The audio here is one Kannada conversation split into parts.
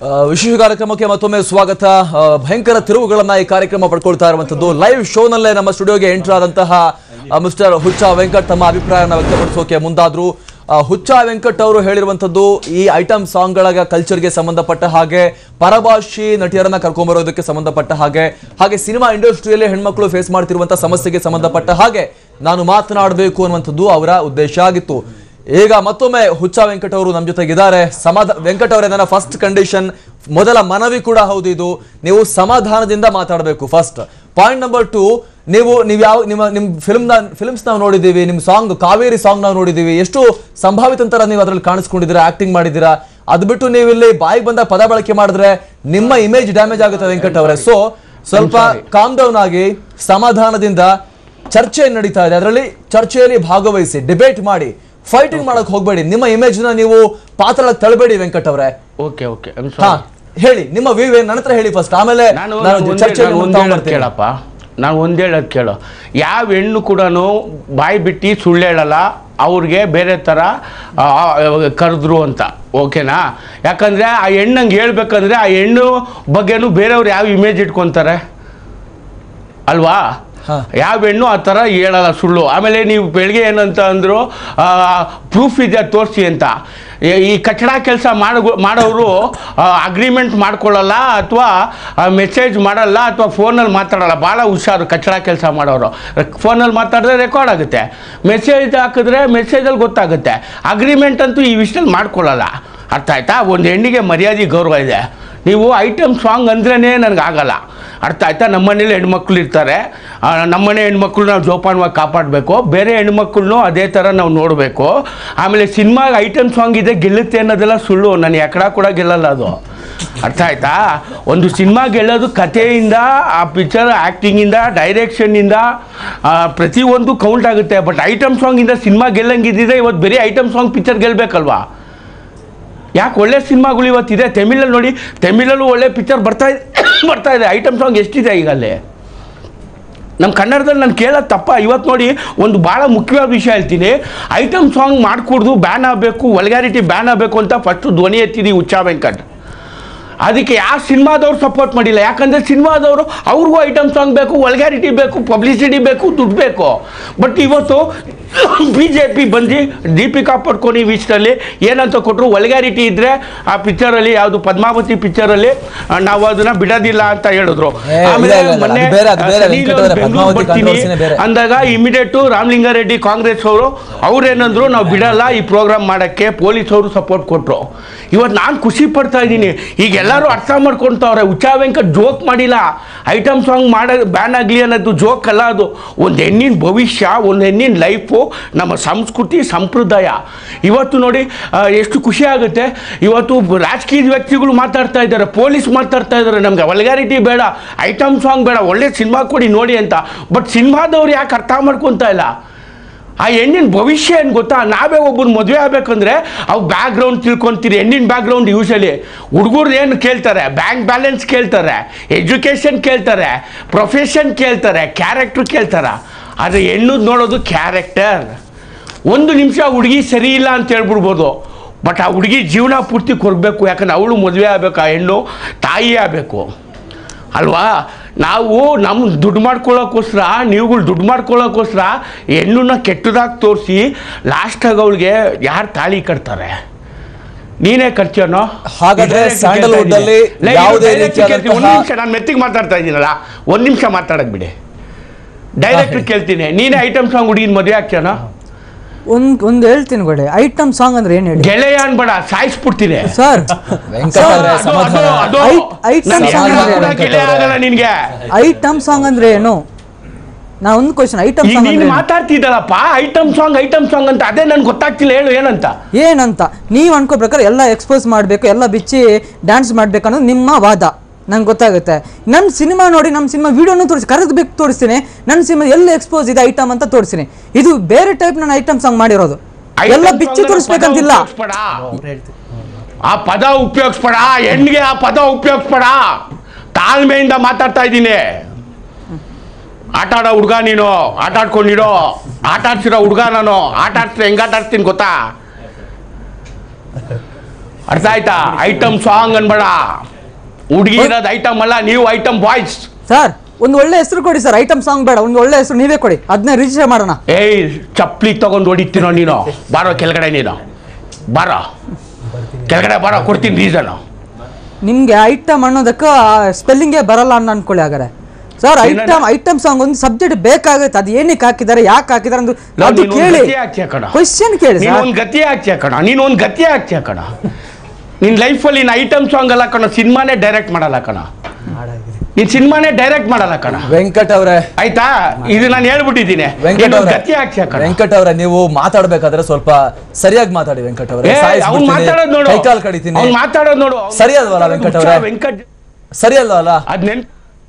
ವಿಶೇಷ ಕಾರ್ಯಕ್ರಮಕ್ಕೆ ಮತ್ತೊಮ್ಮೆ ಸ್ವಾಗತ. ಭಯಂಕರ ತಿರುವುಗಳನ್ನ ಈ ಕಾರ್ಯಕ್ರಮ ಪಡ್ಕೊಳ್ತಾ ಇರುವಂತದ್ದು. ಲೈವ್ ಶೋನಲ್ಲೇ ನಮ್ಮ ಸ್ಟುಡಿಯೋಗೆ ಎಂಟರ್ ಆದಂತಹ ಮಿಸ್ಟರ್ ಹುಚ್ಚ ವೆಂಕಟ್ ತಮ್ಮ ಅಭಿಪ್ರಾಯನ ವ್ಯಕ್ತಪಡಿಸೋಕೆ ಮುಂದಾದ್ರು. ಹುಚ್ಚ ವೆಂಕಟ್ ಅವರು ಹೇಳಿರುವಂತದ್ದು ಈ ಐಟಮ್ ಸಾಂಗ್ಗಳ ಕಲ್ಚರ್ಗೆ ಸಂಬಂಧಪಟ್ಟ ಹಾಗೆ, ಪರಭಾಷಿ ನಟಿಯರನ್ನ ಕರ್ಕೊಂಡ್ಬರೋದಕ್ಕೆ ಸಂಬಂಧಪಟ್ಟ ಹಾಗೆ ಸಿನಿಮಾ ಇಂಡಸ್ಟ್ರಿಯಲ್ಲಿ ಹೆಣ್ಮಕ್ಳು ಫೇಸ್ ಮಾಡ್ತಿರುವಂತಹ ಸಮಸ್ಯೆಗೆ ಸಂಬಂಧಪಟ್ಟ ಹಾಗೆ ನಾನು ಮಾತನಾಡಬೇಕು ಅನ್ನುವಂಥದ್ದು ಅವರ ಉದ್ದೇಶ ಆಗಿತ್ತು. ಈಗ ಮತ್ತೊಮ್ಮೆ ಹುಚ್ಚ ವೆಂಕಟ್ ಅವರು ನಮ್ಮ ಜೊತೆಗಿದ್ದಾರೆ. ವೆಂಕಟ್ ಅವರೇ, ನನ್ನ ಫಸ್ಟ್ ಕಂಡೀಷನ್, ಮೊದಲ ಮನವಿ ಕೂಡ ಹೌದು ಇದು, ನೀವು ಸಮಾಧಾನದಿಂದ ಮಾತಾಡಬೇಕು. ಫಸ್ಟ್ ಪಾಯಿಂಟ್ ನಂಬರ್ 2, ನೀವು ಯಾವ ನಿಮ್ಮ ಫಿಲ್ಮ್ಸ್ ನಾವು ನೋಡಿದ್ದೀವಿ, ನಿಮ್ಮ ಸಾಂಗ್ ಕಾವೇರಿ ಸಾಂಗ್ ನಾವು ನೋಡಿದ್ದೀವಿ, ಎಷ್ಟು ಸಂಭಾವಿತ ಅಂತರ ನೀವು ಅದರಲ್ಲಿ ಕಾಣಿಸ್ಕೊಂಡಿದ್ದೀರಾ, ಆಕ್ಟಿಂಗ್ ಮಾಡಿದ್ದೀರಾ. ಅದು ಬಿಟ್ಟು ನೀವು ಇಲ್ಲಿ ಬಾಯಿಗೆ ಬಂದ ಪದ ಬಳಕೆ ಮಾಡಿದ್ರೆ ನಿಮ್ಮ ಇಮೇಜ್ ಡ್ಯಾಮೇಜ್ ಆಗುತ್ತೆ ವೆಂಕಟ್ ಅವರೇ. ಸೊ ಸ್ವಲ್ಪ ಕಾಮ್ ಡೌನ್ ಆಗಿ ಸಮಾಧಾನದಿಂದ ಚರ್ಚೆ ನಡೀತಾ ಇದೆ, ಅದರಲ್ಲಿ ಚರ್ಚೆಯಲ್ಲಿ ಭಾಗವಹಿಸಿ, ಡಿಬೇಟ್ ಮಾಡಿ, ಫೈಟಿಂಗ್ ಮಾಡಕ್ ಹೋಗ್ಬೇಡಿ. ನಿಮ್ಮ ಇಮೇಜ್ ನ ನೀವು ಪಾತ್ರ ತಳಬೇಡಿ ವೆಂಕಟ್ ಅವರೇ. ಓಕೆ ಓಕೆ, ಹೇಳಿ ನಿಮ್ಮ ವ್ಯೂ ನನ್ನ ಹತ್ರ ಹೇಳಿ ಫಸ್ಟ್, ಆಮೇಲೆ ಕೇಳಪ್ಪ. ನಾನು ಒಂದ್ ಹೇಳೋದು ಕೇಳು. ಯಾವ ಹೆಣ್ಣು ಕೂಡ ಬಾಯಿ ಬಿಟ್ಟು ಸುಳ್ಳು ಹೇಳಲ್ಲ, ಅವ್ರಿಗೆ ಬೇರೆ ಥರ ಕರೆದ್ರು ಅಂತ, ಓಕೆನಾ? ಯಾಕಂದರೆ ಆ ಹೆಣ್ಣಂಗೆ ಹೇಳ್ಬೇಕಂದ್ರೆ ಆ ಹೆಣ್ಣು ಬಗ್ಗೆನೂ ಬೇರೆಯವ್ರು ಯಾವ ಇಮೇಜ್ ಇಟ್ಕೊತಾರೆ ಅಲ್ವಾ? ಯಾವ ಹೆಣ್ಣು ಆ ಥರ ಹೇಳಲ್ಲ, ಸುಳ್ಳು. ಆಮೇಲೆ ನೀವು ಬೆಳಗ್ಗೆ ಏನಂತ ಅಂದರು, ಪ್ರೂಫ್ ಇದೆ ತೋರಿಸಿ ಅಂತ. ಈ ಕಟ್ಟಡ ಕೆಲಸ ಮಾಡೋರು ಅಗ್ರಿಮೆಂಟ್ ಮಾಡ್ಕೊಳ್ಳಲ್ಲ, ಅಥವಾ ಮೆಸೇಜ್ ಮಾಡಲ್ಲ, ಅಥವಾ ಫೋನಲ್ಲಿ ಮಾತಾಡಲ್ಲ. ಭಾಳ ಹುಷಾರು ಕಟ್ಟಡ ಕೆಲಸ ಮಾಡೋರು. ಫೋನಲ್ಲಿ ಮಾತಾಡಿದ್ರೆ ರೆಕಾರ್ಡ್ ಆಗುತ್ತೆ, ಮೆಸೇಜ್ ಹಾಕಿದ್ರೆ ಮೆಸೇಜಲ್ಲಿ ಗೊತ್ತಾಗುತ್ತೆ. ಅಗ್ರಿಮೆಂಟ್ ಅಂತೂ ಈ ವಿಷಯದಲ್ಲಿ ಮಾಡ್ಕೊಳ್ಳಲ್ಲ. ಅರ್ಥ ಆಯ್ತಾ? ಒಂದು ಹೆಣ್ಣಿಗೆ ಮರ್ಯಾದೆ ಗೌರವ ಇದೆ. ನೀವು ಐಟಮ್ ಸಾಂಗ್ ಅಂದ್ರೇ ನನಗಾಗಲ್ಲ. ಅರ್ಥ ಆಯ್ತಾ? ನಮ್ಮನೇಲಿ ಹೆಣ್ಮಕ್ಳು ಇರ್ತಾರೆ, ನಮ್ಮನೆ ಹೆಣ್ಮಕ್ಳು ನಾವು ಜೋಪಾನವಾಗಿ ಕಾಪಾಡಬೇಕು, ಬೇರೆ ಹೆಣ್ಮಕ್ಳನ್ನೂ ಅದೇ ಥರ ನಾವು ನೋಡಬೇಕು. ಆಮೇಲೆ ಸಿನಿಮಾಗೆ ಐಟಮ್ ಸಾಂಗ್ ಇದೆ ಗೆಲ್ಲುತ್ತೆ ಅನ್ನೋದೆಲ್ಲ ಸುಳ್ಳು. ನಾನು ಎಕ್ಕಡ ಕೂಡ ಗೆಲ್ಲಲ್ಲ ಅದು. ಅರ್ಥ ಆಯ್ತಾ? ಒಂದು ಸಿನಿಮಾ ಗೆಲ್ಲೋದು ಕಥೆಯಿಂದ, ಆ ಪಿಕ್ಚರ್ ಆ್ಯಕ್ಟಿಂಗಿಂದ, ಡೈರೆಕ್ಷನ್ನಿಂದ, ಪ್ರತಿಯೊಂದು ಕೌಂಟ್ ಆಗುತ್ತೆ. ಬಟ್ ಐಟಮ್ ಸಾಂಗಿಂದ ಸಿನಿಮಾ ಗೆಲ್ಲಂಗಿದ್ದಿದೆ, ಇವತ್ತು ಬರೀ ಐಟಮ್ ಸಾಂಗ್ ಪಿಕ್ಚರ್ ಗೆಲ್ಲಬೇಕಲ್ವಾ? ಯಾಕೆ ಒಳ್ಳೆ ಸಿನಿಮಾಗಳು ಇವತ್ತಿದೆ. ತಮಿಳಲ್ಲಿ ನೋಡಿ, ತಮಿಳಲ್ಲೂ ಒಳ್ಳೆ ಪಿಕ್ಚರ್ ಬರ್ತಾ ಇದೆ. ಐಟಮ್ ಸಾಂಗ್ ಎಷ್ಟಿದೆ ಈಗ ಅಲ್ಲಿ? ನಮ್ಮ ಕನ್ನಡದಲ್ಲಿ ನಾನು ಕೇಳೋದು ತಪ್ಪ? ಇವತ್ತು ನೋಡಿ, ಒಂದು ಭಾಳ ಮುಖ್ಯವಾದ ವಿಷಯ ಹೇಳ್ತೀನಿ. ಐಟಮ್ ಸಾಂಗ್ ಮಾಡಿಕೊಡ್ದು ಬ್ಯಾನ್ ಆಗಬೇಕು, ವಲ್ಗ್ಯಾರಿಟಿ ಬ್ಯಾನ್ ಆಗಬೇಕು ಅಂತ ಫಸ್ಟು ಧ್ವನಿ ಎತ್ತಿದ್ದೀವಿ ಹುಚ್ಚ ವೆಂಕಟ್. ಅದಕ್ಕೆ ಯಾವ ಸಿನಿಮಾದವ್ರು ಸಪೋರ್ಟ್ ಮಾಡಿಲ್ಲ. ಯಾಕಂದರೆ ಸಿನಿಮಾದವರು ಅವ್ರಿಗೂ ಐಟಮ್ ಸಾಂಗ್ ಬೇಕು, ವಲ್ಗ್ಯಾರಿಟಿ ಬೇಕು, ಪಬ್ಲಿಸಿಟಿ ಬೇಕು, ದುಡ್ಡು ಬೇಕು. ಬಟ್ ಇವತ್ತು BJP ಬಂದು ದೀಪಿಕಾ ಪಡ್ಕೋನಿ ವಿಷಯದಲ್ಲಿ ಏನಂತ ಕೊಟ್ಟರು, ವಲ್ಗ್ಯಾರಿಟಿ ಇದ್ದರೆ ಆ ಪಿಕ್ಚರಲ್ಲಿ, ಯಾವುದು ಪದ್ಮಾವತಿ ಪಿಕ್ಚರಲ್ಲಿ ನಾವು ಅದನ್ನು ಬಿಡೋದಿಲ್ಲ ಅಂತ ಹೇಳಿದ್ರು. ಆಮೇಲೆ ಮೊನ್ನೆ ಬೆಂಗಳೂರು ಬರ್ತೀನಿ ಅಂದಾಗ ಇಮಿಡಿಯೇಟು ರಾಮಲಿಂಗಾರೆಡ್ಡಿ ಕಾಂಗ್ರೆಸ್ ಅವ್ರೇನಂದ್ರು, ನಾವು ಬಿಡಲ್ಲ ಈ ಪ್ರೋಗ್ರಾಮ್ ಮಾಡೋಕ್ಕೆ, ಪೊಲೀಸ್ ಅವರು ಸಪೋರ್ಟ್ ಕೊಟ್ಟರು. ಇವತ್ತು ನಾನು ಖುಷಿ ಪಡ್ತಾ ಇದ್ದೀನಿ. ಈಗ ಎಲ್ಲರೂ ಅರ್ಥ ಮಾಡ್ಕೊಳ್ತಾವ್ರೆ, ಹುಚ್ಚ ವೆಂಕಟ್ ಜೋಕ್ ಮಾಡಿಲ್ಲ. ಐಟಮ್ ಸಾಂಗ್ ಬ್ಯಾನ್ ಆಗಲಿ ಅನ್ನೋದು ಜೋಕ್ ಅಲ್ಲ, ಅದು ಒಂದು ಹೆಣ್ಣಿನ ಭವಿಷ್ಯ, ಒಂದು ಹೆಣ್ಣಿನ ಲೈಫು, ನಮ್ಮ ಸಂಸ್ಕೃತಿ ಸಂಪ್ರದಾಯ. ಇವತ್ತು ನೋಡಿ ಎಷ್ಟು ಖುಷಿ ಆಗುತ್ತೆ. ಇವತ್ತು ರಾಜಕೀಯ ವ್ಯಕ್ತಿಗಳು ಮಾತಾಡ್ತಾ ಇದ್ದಾರೆ, ಪೊಲೀಸ್ ಮಾತಾಡ್ತಾ ಇದ್ದಾರೆ, ನಮಗೆ ವಲ್ಗ್ಯಾರಿಟಿ ಬೇಡ, ಐಟಮ್ ಸಾಂಗ್ ಬೇಡ, ಒಳ್ಳೆ ಸಿನಿಮಾ ಕೊಡಿ ನೋಡಿ ಅಂತ. ಬಟ್ ಸಿನಿಮಾದವ್ರು ಯಾಕೆ ಅರ್ಥ ಮಾಡ್ಕೊತಾ ಇಲ್ಲ? ಆ ಹೆಣ್ಣಿನ ಭವಿಷ್ಯ ಏನು ಗೊತ್ತಾ? ನಾವೇ ಒಬ್ಬರು ಮದುವೆ ಆಗಬೇಕಂದ್ರೆ ಅವು ಬ್ಯಾಕ್ಗ್ರೌಂಡ್ ತಿಳ್ಕೊತೀರಿ. ಹೆಣ್ಣಿನ ಬ್ಯಾಕ್ಗ್ರೌಂಡ್ ಯೂಶಲಿ ಹುಡುಗರು ಏನು ಕೇಳ್ತಾರೆ? ಬ್ಯಾಂಕ್ ಬ್ಯಾಲೆನ್ಸ್ ಕೇಳ್ತಾರೆ, ಎಜುಕೇಷನ್ ಕೇಳ್ತಾರೆ, ಪ್ರೊಫೆಷನ್ ಕೇಳ್ತಾರೆ, ಕ್ಯಾರೆಕ್ಟ್ರ್ ಕೇಳ್ತಾರೆ. ಆದರೆ ಹೆಣ್ಣು ನೋಡೋದು ಕ್ಯಾರೆಕ್ಟರ್. ಒಂದು ನಿಮಿಷ ಹುಡುಗಿ ಸರಿ ಇಲ್ಲ ಅಂತ ಹೇಳ್ಬಿಡ್ಬೋದು, ಬಟ್ ಆ ಹುಡುಗಿ ಜೀವನ ಪೂರ್ತಿ ಕೊಡಬೇಕು. ಯಾಕಂದ್ರೆ ಅವಳು ಮದುವೆ ಆಗಬೇಕು, ಆ ಹೆಣ್ಣು ತಾಯಿ ಆಗಬೇಕು ಅಲ್ವಾ? ನಾವು ನಮ್ಮ ದುಡ್ಡು ಮಾಡ್ಕೊಳ್ಳೋಕ್ಕೋಸ್ಕರ, ನೀವುಗಳು ದುಡ್ಡು ಮಾಡ್ಕೊಳ್ಳೋಕ್ಕೋಸ್ಕರ ಹೆಣ್ಣನ್ನ ಕೆಟ್ಟದಾಗಿ ತೋರಿಸಿ ಲಾಸ್ಟಾಗಿ ಅವಳಿಗೆ ಯಾರು ತಾಳಿ ಕಟ್ತಾರೆ? ನೀನೇ ಕಟ್ತೀಯನೋ? ಹಾಗಾದ್ರೆ ಸ್ಯಾಂಡಲ್ವುಡ್ ಅಲ್ಲಿ ಯಾವುದೇ ರೀತಿಯಾದಂತಹ ಒಂದು ನಿಮಿಷ, ನಾನು ಮೆತ್ತಿಗೆ ಮಾತಾಡ್ತಾ ಇದ್ದೀನಲ್ಲ, ಒಂದು ನಿಮಿಷ ಮಾತಾಡಕ್ ಬಿಡಿ. ಡೈರೆಕ್ಟ್ರ್ ಕೇಳ್ತೀನಿ, ನೀನೇ ಐಟಮ್ ಸಾಂಗ್ ಹುಡುಗಿನ ಮದುವೆ ಆಗ್ತೀಯನೋ? ಒಂದು ಹೇಳ್ತೀನಿ ಗೋಡೆ, ಐಟಮ್ ಸಾಂಗ್ ಅಂದ್ರೆ ಏನು ಹೇಳಿ? ಗೆಳೆಯ ಅನ್ಬೇಡ, ಸಾಯಿಸ್ಬಿಡ್ತೀನಿ ಸರ್. ಐಟಮ್ ಸಾಂಗ್ ಅಂದ್ರೆ ಏನು? ನಾ ಒಂದು ಕ್ವಶನ್, ಐಟಮ್ ಸಾಂಗ್ ನೀನು ಮಾತಾಡ್ತಿದ್ದಲ್ಲಪ್ಪ, ಐಟಮ್ ಸಾಂಗ್ ಅಂತ, ಅದೇ ನನ್ಗೆ ಗೊತ್ತಾಗ್ತಿಲ್ಲ, ಹೇಳು ಏನಂತ. ನೀವು ಅನ್ಕೋ ಪ್ರಕಾರ ಎಲ್ಲ ಎಕ್ಸ್ಪೋಸ್ ಮಾಡಬೇಕು, ಎಲ್ಲ ಬಿಚ್ಚಿ ಡ್ಯಾನ್ಸ್ ಮಾಡ್ಬೇಕು ಅನ್ನೋದು ನಿಮ್ಮ ವಾದ, ನಂಗೆ ಗೊತ್ತಾಗುತ್ತೆ. ನನ್ನ ಸಿನಿಮಾ ನೋಡಿ, ನಮ್ಮ ಸಿನಿಮಾ ವಿಡಿಯೋನು ಕರೆದ್ಬೇಕು ತೋರಿಸ್ತೀನಿ, ನನ್ನ ಸಿನಿಮಾ ಎಲ್ಲ ಎಕ್ಸ್ಪೋಸ್ ಇದೆ ಐಟಮ್ ಅಂತ ತೋರಿಸ್ತೀನಿ. ಇದು ಬೇರೆ ಟೈಪ್ ನಾನು ಐಟಮ್ ಸಾಂಗ್ ಮಾಡಿರೋದು, ಎಲ್ಲ ಬಿಚ್ಚಿ ತೋರಿಸ್ಬೇಕಂತಿಲ್ಲ. ಆ ಪದ ಉಪಯೋಗಿಸ್ಬೇಡ, ಹೆಣ್ಣಿಗೆ ಆ ಪದ ಉಪಯೋಗಿಸ್ಬೇಡ. ತಾಳ್ಮೆಯಿಂದ ಮಾತಾಡ್ತಾ ಇದ್ದೀನಿ. ಆಟ ಆಡೋ ಹುಡುಗ ನೀನು, ಆಟ ಆಡ್ಕೊಂಡಿರೋ, ಆಟ ಆಡ್ಸಿರೋ ಹುಡುಗ ನಾನು. ಆಟ ಆಡ್ಸಿದ್ರೆ ಹೆಂಗೆ ಆಟ ಆಡ್ತೀನಿ ಗೊತ್ತಾ? ಅರ್ಥ ಆಯ್ತಾ? ಐಟಮ್ ಸಾಂಗ್ ಅನ್ಬೇಡ, ಹುಡುಗಿ ಇರೋದು ಐಟಮ್ ಅಲ್ಲ, ನೀವು ಐಟಮ್ ಬಾಯ್ಸ್. ಸರ್ ಒಂದು ಒಳ್ಳೆ ಹೆಸರು ಕೊಡಿ ಸರ್, ಐಟಮ್ ಸಾಂಗ್ ಬೇಡ, ಒಂದು ಒಳ್ಳೆ ಹೆಸರು ನೀವೇ ಕೊಡಿ, ಅದನ್ನ ರಿಜಿಸ್ಟರ್ ಮಾಡೋಣ. ಏಯ್ ಚಪ್ಪಲಿ ತಗೊಂಡು ಹೊಡಿತೀನೋ ನೀನು, ಬಾರೋ ಕೆಳಗಡೆ, ನೀನು ಬಾರೋ ಕೆಳಗಡೆ ಬಾರೋ, ಕೊಡ್ತೀನಿ ರೀಸನ್. ನಿಮ್ಗೆ ಐಟಮ್ ಅನ್ನೋದಕ್ಕೆ ಸ್ಪೆಲ್ಲಿಂಗೇ ಬರಲ್ಲ ಅಂತ ಅನ್ಕೊಳ್ಳಿ. ಹಾಗಾದ್ರೆ ಸರ್ ಐಟಮ್ ಸಾಂಗ್ ಒಂದು ಸಬ್ಜೆಕ್ಟ್ ಬೇಕಾಗುತ್ತೆ, ಅದು ಏನಕ್ಕೆ ಹಾಕಿದ್ದಾರೆ, ಯಾಕೆ ಹಾಕಿದ್ದಾರೆ ಅದು ಕೇಳಿ, ಕ್ವಶನ್ ಕೇಳಿ. ನೀನೊಂದು ಗತಿ ಹಾಕ್ತೀಯ ಕಣ, ನೀನೊಂದು ಗತಿ ಹಾಕ್ತೀಯ ಕಣ. ನಿನ್ನ ಲೈಫಲ್ಲಿ ನೀನು ಐಟಮ್ ಸಾಂಗ್ ಅಲ್ಲ ಕಣ, ಸಿನಿಮಾನೇ ಡೈರೆಕ್ಟ್ ಮಾಡಲ್ಲ ಕಣ, ನೀನ್ ಸಿನಿಮಾನೇ ಡೈರೆಕ್ಟ್ ಮಾಡಲ್ಲ ಕಣ. ವೆಂಕಟ್ ಅವರೇ ಆಯ್ತಾ, ಇದು ನಾನು ಹೇಳ್ಬಿಟ್ಟಿದ್ದೀನಿ. ವೆಂಕಟ್ ಅವರೇ ನೀವು ಮಾತಾಡ್ಬೇಕಾದ್ರೆ ಸ್ವಲ್ಪ ಸರಿಯಾಗಿ ಮಾತಾಡಿ ವೆಂಕಟ್ ಅವರೇ. ಅವ್ನು ಮಾತಾಡೋದು ನೋಡು, ಕೈಕಾಲು ಕಡಿತೀನಿ, ಅವ್ನು ಮಾತಾಡೋದು ನೋಡು, ಸರಿ ಅಲ್ವಲ್ಲ ವೆಂಕಟ್ ಅವರೇ? ವೆಂಕಟ್ ಸರಿ ಅಲ್ವಲ್ಲ? ಅದ್ನೆನ್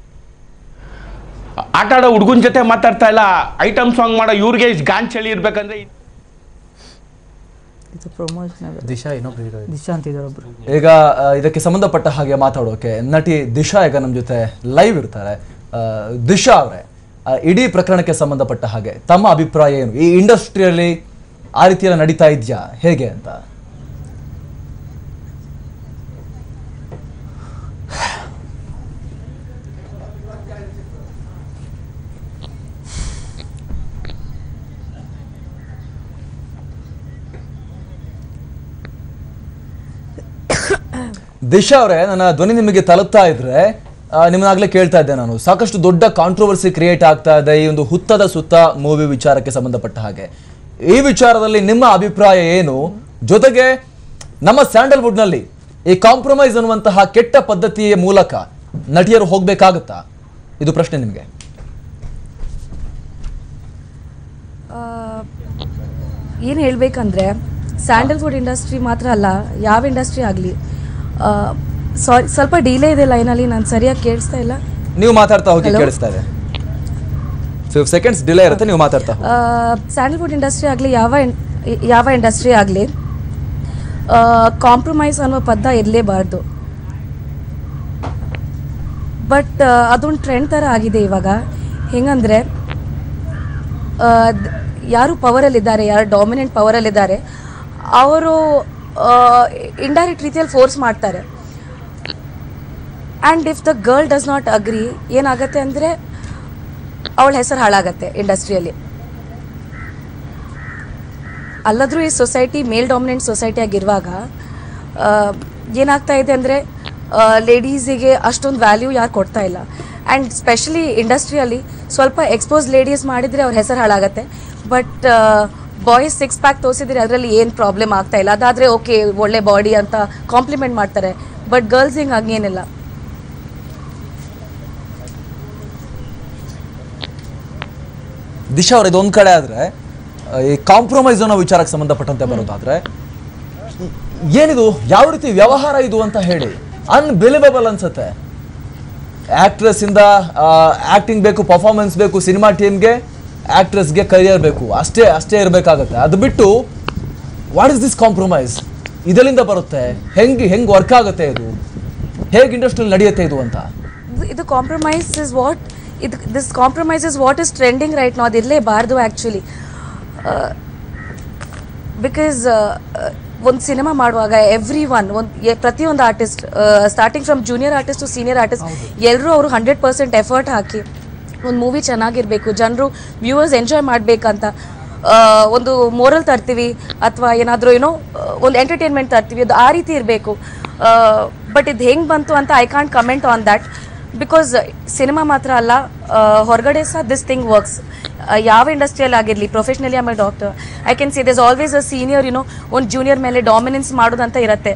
ಆಟ ಆಡೋ ಹುಡುಗನ ಜೊತೆ ಮಾತಾಡ್ತಾ ಇಲ್ಲ, ಐಟಮ್ ಸಾಂಗ್ ಮಾಡೋ ಇವ್ರಿಗೆ ಗಾನ್ ಚಳಿ ಇರ್ಬೇಕಂದ್ರೆ. ದಿಶಾ ಅಂತ ಇದ್ದಾರೆ ಒಬ್ರು. ಈಗ ಇದಕ್ಕೆ ಸಂಬಂಧಪಟ್ಟ ಹಾಗೆ ಮಾತಾಡೋಕೆ ನಟಿ ದಿಶಾ ಈಗ ನಮ್ಮ ಜೊತೆ ಲೈವ್ ಇರ್ತಾರೆ. ದಿಶಾ ಅವರೇ, ಇಡೀ ಪ್ರಕರಣಕ್ಕೆ ಸಂಬಂಧಪಟ್ಟ ಹಾಗೆ ತಮ್ಮ ಅಭಿಪ್ರಾಯ ಏನು? ಈ ಇಂಡಸ್ಟ್ರಿಯಲ್ಲಿ ಆ ರೀತಿಯೆಲ್ಲ ನಡೀತಾ ಇದೆಯಾ ಹೇಗೆ ಅಂತ? ದಿಶಾ ಅವರೇ, ನನ್ನ ಧ್ವನಿ ನಿಮಗೆ ತಲುಪ್ತಾ ಇದ್ರೆ ನಿಮ್ಮನ್ನಾಗಲೇ ಕೇಳ್ತಾ ಇದ್ದೆ ನಾನು, ಸಾಕಷ್ಟು ದೊಡ್ಡ ಕಾಂಟ್ರವರ್ಸಿ ಕ್ರಿಯೇಟ್ ಆಗ್ತಾ ಇದೆ ಈ ಒಂದು ಹುತ್ತದ ಸುತ್ತ ಮೂವಿ ವಿಚಾರಕ್ಕೆ ಸಂಬಂಧಪಟ್ಟ ಹಾಗೆ. ಈ ವಿಚಾರದಲ್ಲಿ ನಿಮ್ಮ ಅಭಿಪ್ರಾಯ ಏನು? ಜೊತೆಗೆ ನಮ್ಮ ಸ್ಯಾಂಡಲ್ವುಡ್ ನಲ್ಲಿ ಈ ಕಾಂಪ್ರಮೈಸ್ ಅನ್ನುವಂತಹ ಕೆಟ್ಟ ಪದ್ಧತಿಯ ಮೂಲಕ ನಟಿಯರು ಹೋಗ್ಬೇಕಾಗುತ್ತಾ? ಇದು ಪ್ರಶ್ನೆ ನಿಮಗೆ. ಏನು ಹೇಳಬೇಕಂದ್ರೆ ಸ್ಯಾಂಡಲ್ವುಡ್ ಇಂಡಸ್ಟ್ರಿ ಮಾತ್ರ ಅಲ್ಲ, ಯಾವ ಇಂಡಸ್ಟ್ರಿ ಆಗಲಿ. ಸ್ವಲ್ಪ ಡಿಲೇ ಇದೆ ಲೈನಲ್ಲಿ, ನಾನು ಸರಿಯಾಗಿ ಕೇಳಿಸ್ತಾ ಇಲ್ಲ. ನೀವು ಮಾತಾಡ್ತಾ ಹೋಗಿ, ಕೇಳಿಸ್ತಾ ಇದೆ. 5 ಸೆಕೆಂಡ್ಸ್ ಡಿಲೇ ಇರುತ್ತೆ, ನೀವು ಮಾತಾಡ್ತಾ. ಸ್ಯಾಂಡಲ್ವುಡ್ ಇಂಡಸ್ಟ್ರಿ ಆಗಲಿ, ಯಾವ ಇಂಡಸ್ಟ್ರಿ ಆಗಲಿ, ಕಾಂಪ್ರಮೈಸ್ ಅನ್ನೋ ಪದ ಇರಲೇಬಾರ್ದು. ಬಟ್ ಅದೊಂದು ಟ್ರೆಂಡ್ ಥರ ಆಗಿದೆ ಇವಾಗ. ಹೆಂಗಂದರೆ ಯಾರು ಪವರಲ್ಲಿದ್ದಾರೆ, ಯಾರು ಡಾಮಿನೆಂಟ್ ಪವರಲ್ಲಿದ್ದಾರೆ, ಅವರು ಇಂಡೈರೆಕ್ಟ್ ರೀತಿಯಲ್ಲಿ ಫೋರ್ಸ್ ಮಾಡ್ತಾರೆ. And if the girl does not agree, ಏನಾಗುತ್ತೆ ಅಂದರೆ ಅವಳ ಹೆಸರು ಹಾಳಾಗತ್ತೆ ಇಂಡಸ್ಟ್ರಿಯಲ್ಲಿ. ಅಲ್ಲದ್ರೂ ಈ ಸೊಸೈಟಿ ಮೇಲ್ ಡಾಮಿನೆಂಟ್ ಸೊಸೈಟಿ ಆಗಿರುವಾಗ ಏನಾಗ್ತಾ ಇದೆ ಅಂದರೆ ಲೇಡೀಸಿಗೆ ಅಷ್ಟೊಂದು ವ್ಯಾಲ್ಯೂ ಯಾರು ಕೊಡ್ತಾ ಇಲ್ಲ. ಆ್ಯಂಡ್ ಸ್ಪೆಷಲಿ ಇಂಡಸ್ಟ್ರಿಯಲ್ಲಿ ಸ್ವಲ್ಪ ಎಕ್ಸ್ಪೋಸ್ ಲೇಡೀಸ್ ಮಾಡಿದರೆ ಅವ್ರ ಹೆಸರು ಹಾಳಾಗತ್ತೆ. ಬಟ್ ಬಾಯ್ಸ್ 6 ಪ್ಯಾಕ್ ತೋರಿಸಿದ್ರೆ ಅದರಲ್ಲಿ ಏನು ಪ್ರಾಬ್ಲಮ್ ಆಗ್ತಾ ಇಲ್ಲ, ಅದಾದರೆ ಓಕೆ ಒಳ್ಳೆ ಬಾಡಿ ಅಂತ ಕಾಂಪ್ಲಿಮೆಂಟ್ ಮಾಡ್ತಾರೆ. ಬಟ್ ಗರ್ಲ್ಸ್ ಹಿಂಗೆ ಹಂಗೇನಿಲ್ಲ. ದಿಶಾ ಅವ್ರ ಇದೊಂದು ಕಡೆ ಆದರೆ ಈ ಕಾಂಪ್ರಮೈಸ್ ಅನ್ನೋ ವಿಚಾರಕ್ಕೆ ಸಂಬಂಧಪಟ್ಟಂತೆ ಬರೋದಾದ್ರೆ ಏನಿದು, ಯಾವ ರೀತಿ ವ್ಯವಹಾರ ಇದು ಅಂತ ಹೇಳಿ ಅನ್ಬಿಲಿವೇಬಲ್ ಅನ್ಸುತ್ತೆ. ಆಕ್ಟ್ರೆಸ್ ಇಂದ ಆಕ್ಟಿಂಗ್ ಬೇಕು, ಪರ್ಫಾರ್ಮೆನ್ಸ್ ಬೇಕು, ಸಿನಿಮಾ ಟೀಮ್ಗೆ ಆಕ್ಟ್ರೆಸ್ಗೆ ಕರಿಯರ್ ಬೇಕು, ಅಷ್ಟೇ ಇರಬೇಕಾಗತ್ತೆ. ಅದು ಬಿಟ್ಟು ವಾಟ್ ಇಸ್ ದಿಸ್ ಕಾಂಪ್ರಮೈಸ್? ಇದರಿಂದ ಬರುತ್ತೆ, ಹೆಂಗೆ ವರ್ಕ್ ಆಗುತ್ತೆ ಇದು, ಹೇಗೆ ಇಂಡಸ್ಟ್ರಿಯಲ್ಲಿ ನಡೆಯುತ್ತೆ ಇದು ಅಂತ? ಇದು compromise is what this compromise is what is trending right now. ಅದಿರಲೇಬಾರ್ದು ಆ್ಯಕ್ಚುಲಿ. ಬಿಕಾಸ್ ಒಂದು ಸಿನಿಮಾ ಮಾಡುವಾಗ ಎವ್ರಿ ಒನ್ ಪ್ರತಿಯೊಂದು artist, starting from junior artist to senior artist, ಎಲ್ಲರೂ ಅವರು 100% ಎಫರ್ಟ್ ಹಾಕಿ ಒಂದು ಮೂವಿ ಚೆನ್ನಾಗಿರಬೇಕು, ಜನರು ವ್ಯೂವರ್ಸ್ ಎಂಜಾಯ್ ಮಾಡಬೇಕಂತ ಒಂದು ಮೋರಲ್ ತರ್ತೀವಿ, ಅಥವಾ ಏನಾದರೂ ಒಂದು ಎಂಟರ್ಟೈನ್ಮೆಂಟ್ ತರ್ತೀವಿ, ಅದು ಆ ರೀತಿ ಇರಬೇಕು. ಬಟ್ ಇದು ಹೆಂಗೆ ಬಂತು ಅಂತ I can't comment on that. Because cinema ಮಾತ್ರ ಅಲ್ಲ, ಹೊರಗಡೆ ಸಹ ದಿಸ್ ಥಿಂಗ್ ವರ್ಕ್ಸ್. ಯಾವ ಇಂಡಸ್ಟ್ರಿಯಲ್ಲಿ ಆಗಿರಲಿ, ಪ್ರೊಫೆಷ್ನಲಿ ಆಮೇಲೆ doctor, I can see this always a senior ಒಂದು ಜೂನಿಯರ್ ಮೇಲೆ ಡಾಮಿನೆನ್ಸ್ ಮಾಡೋದಂತ ಇರುತ್ತೆ.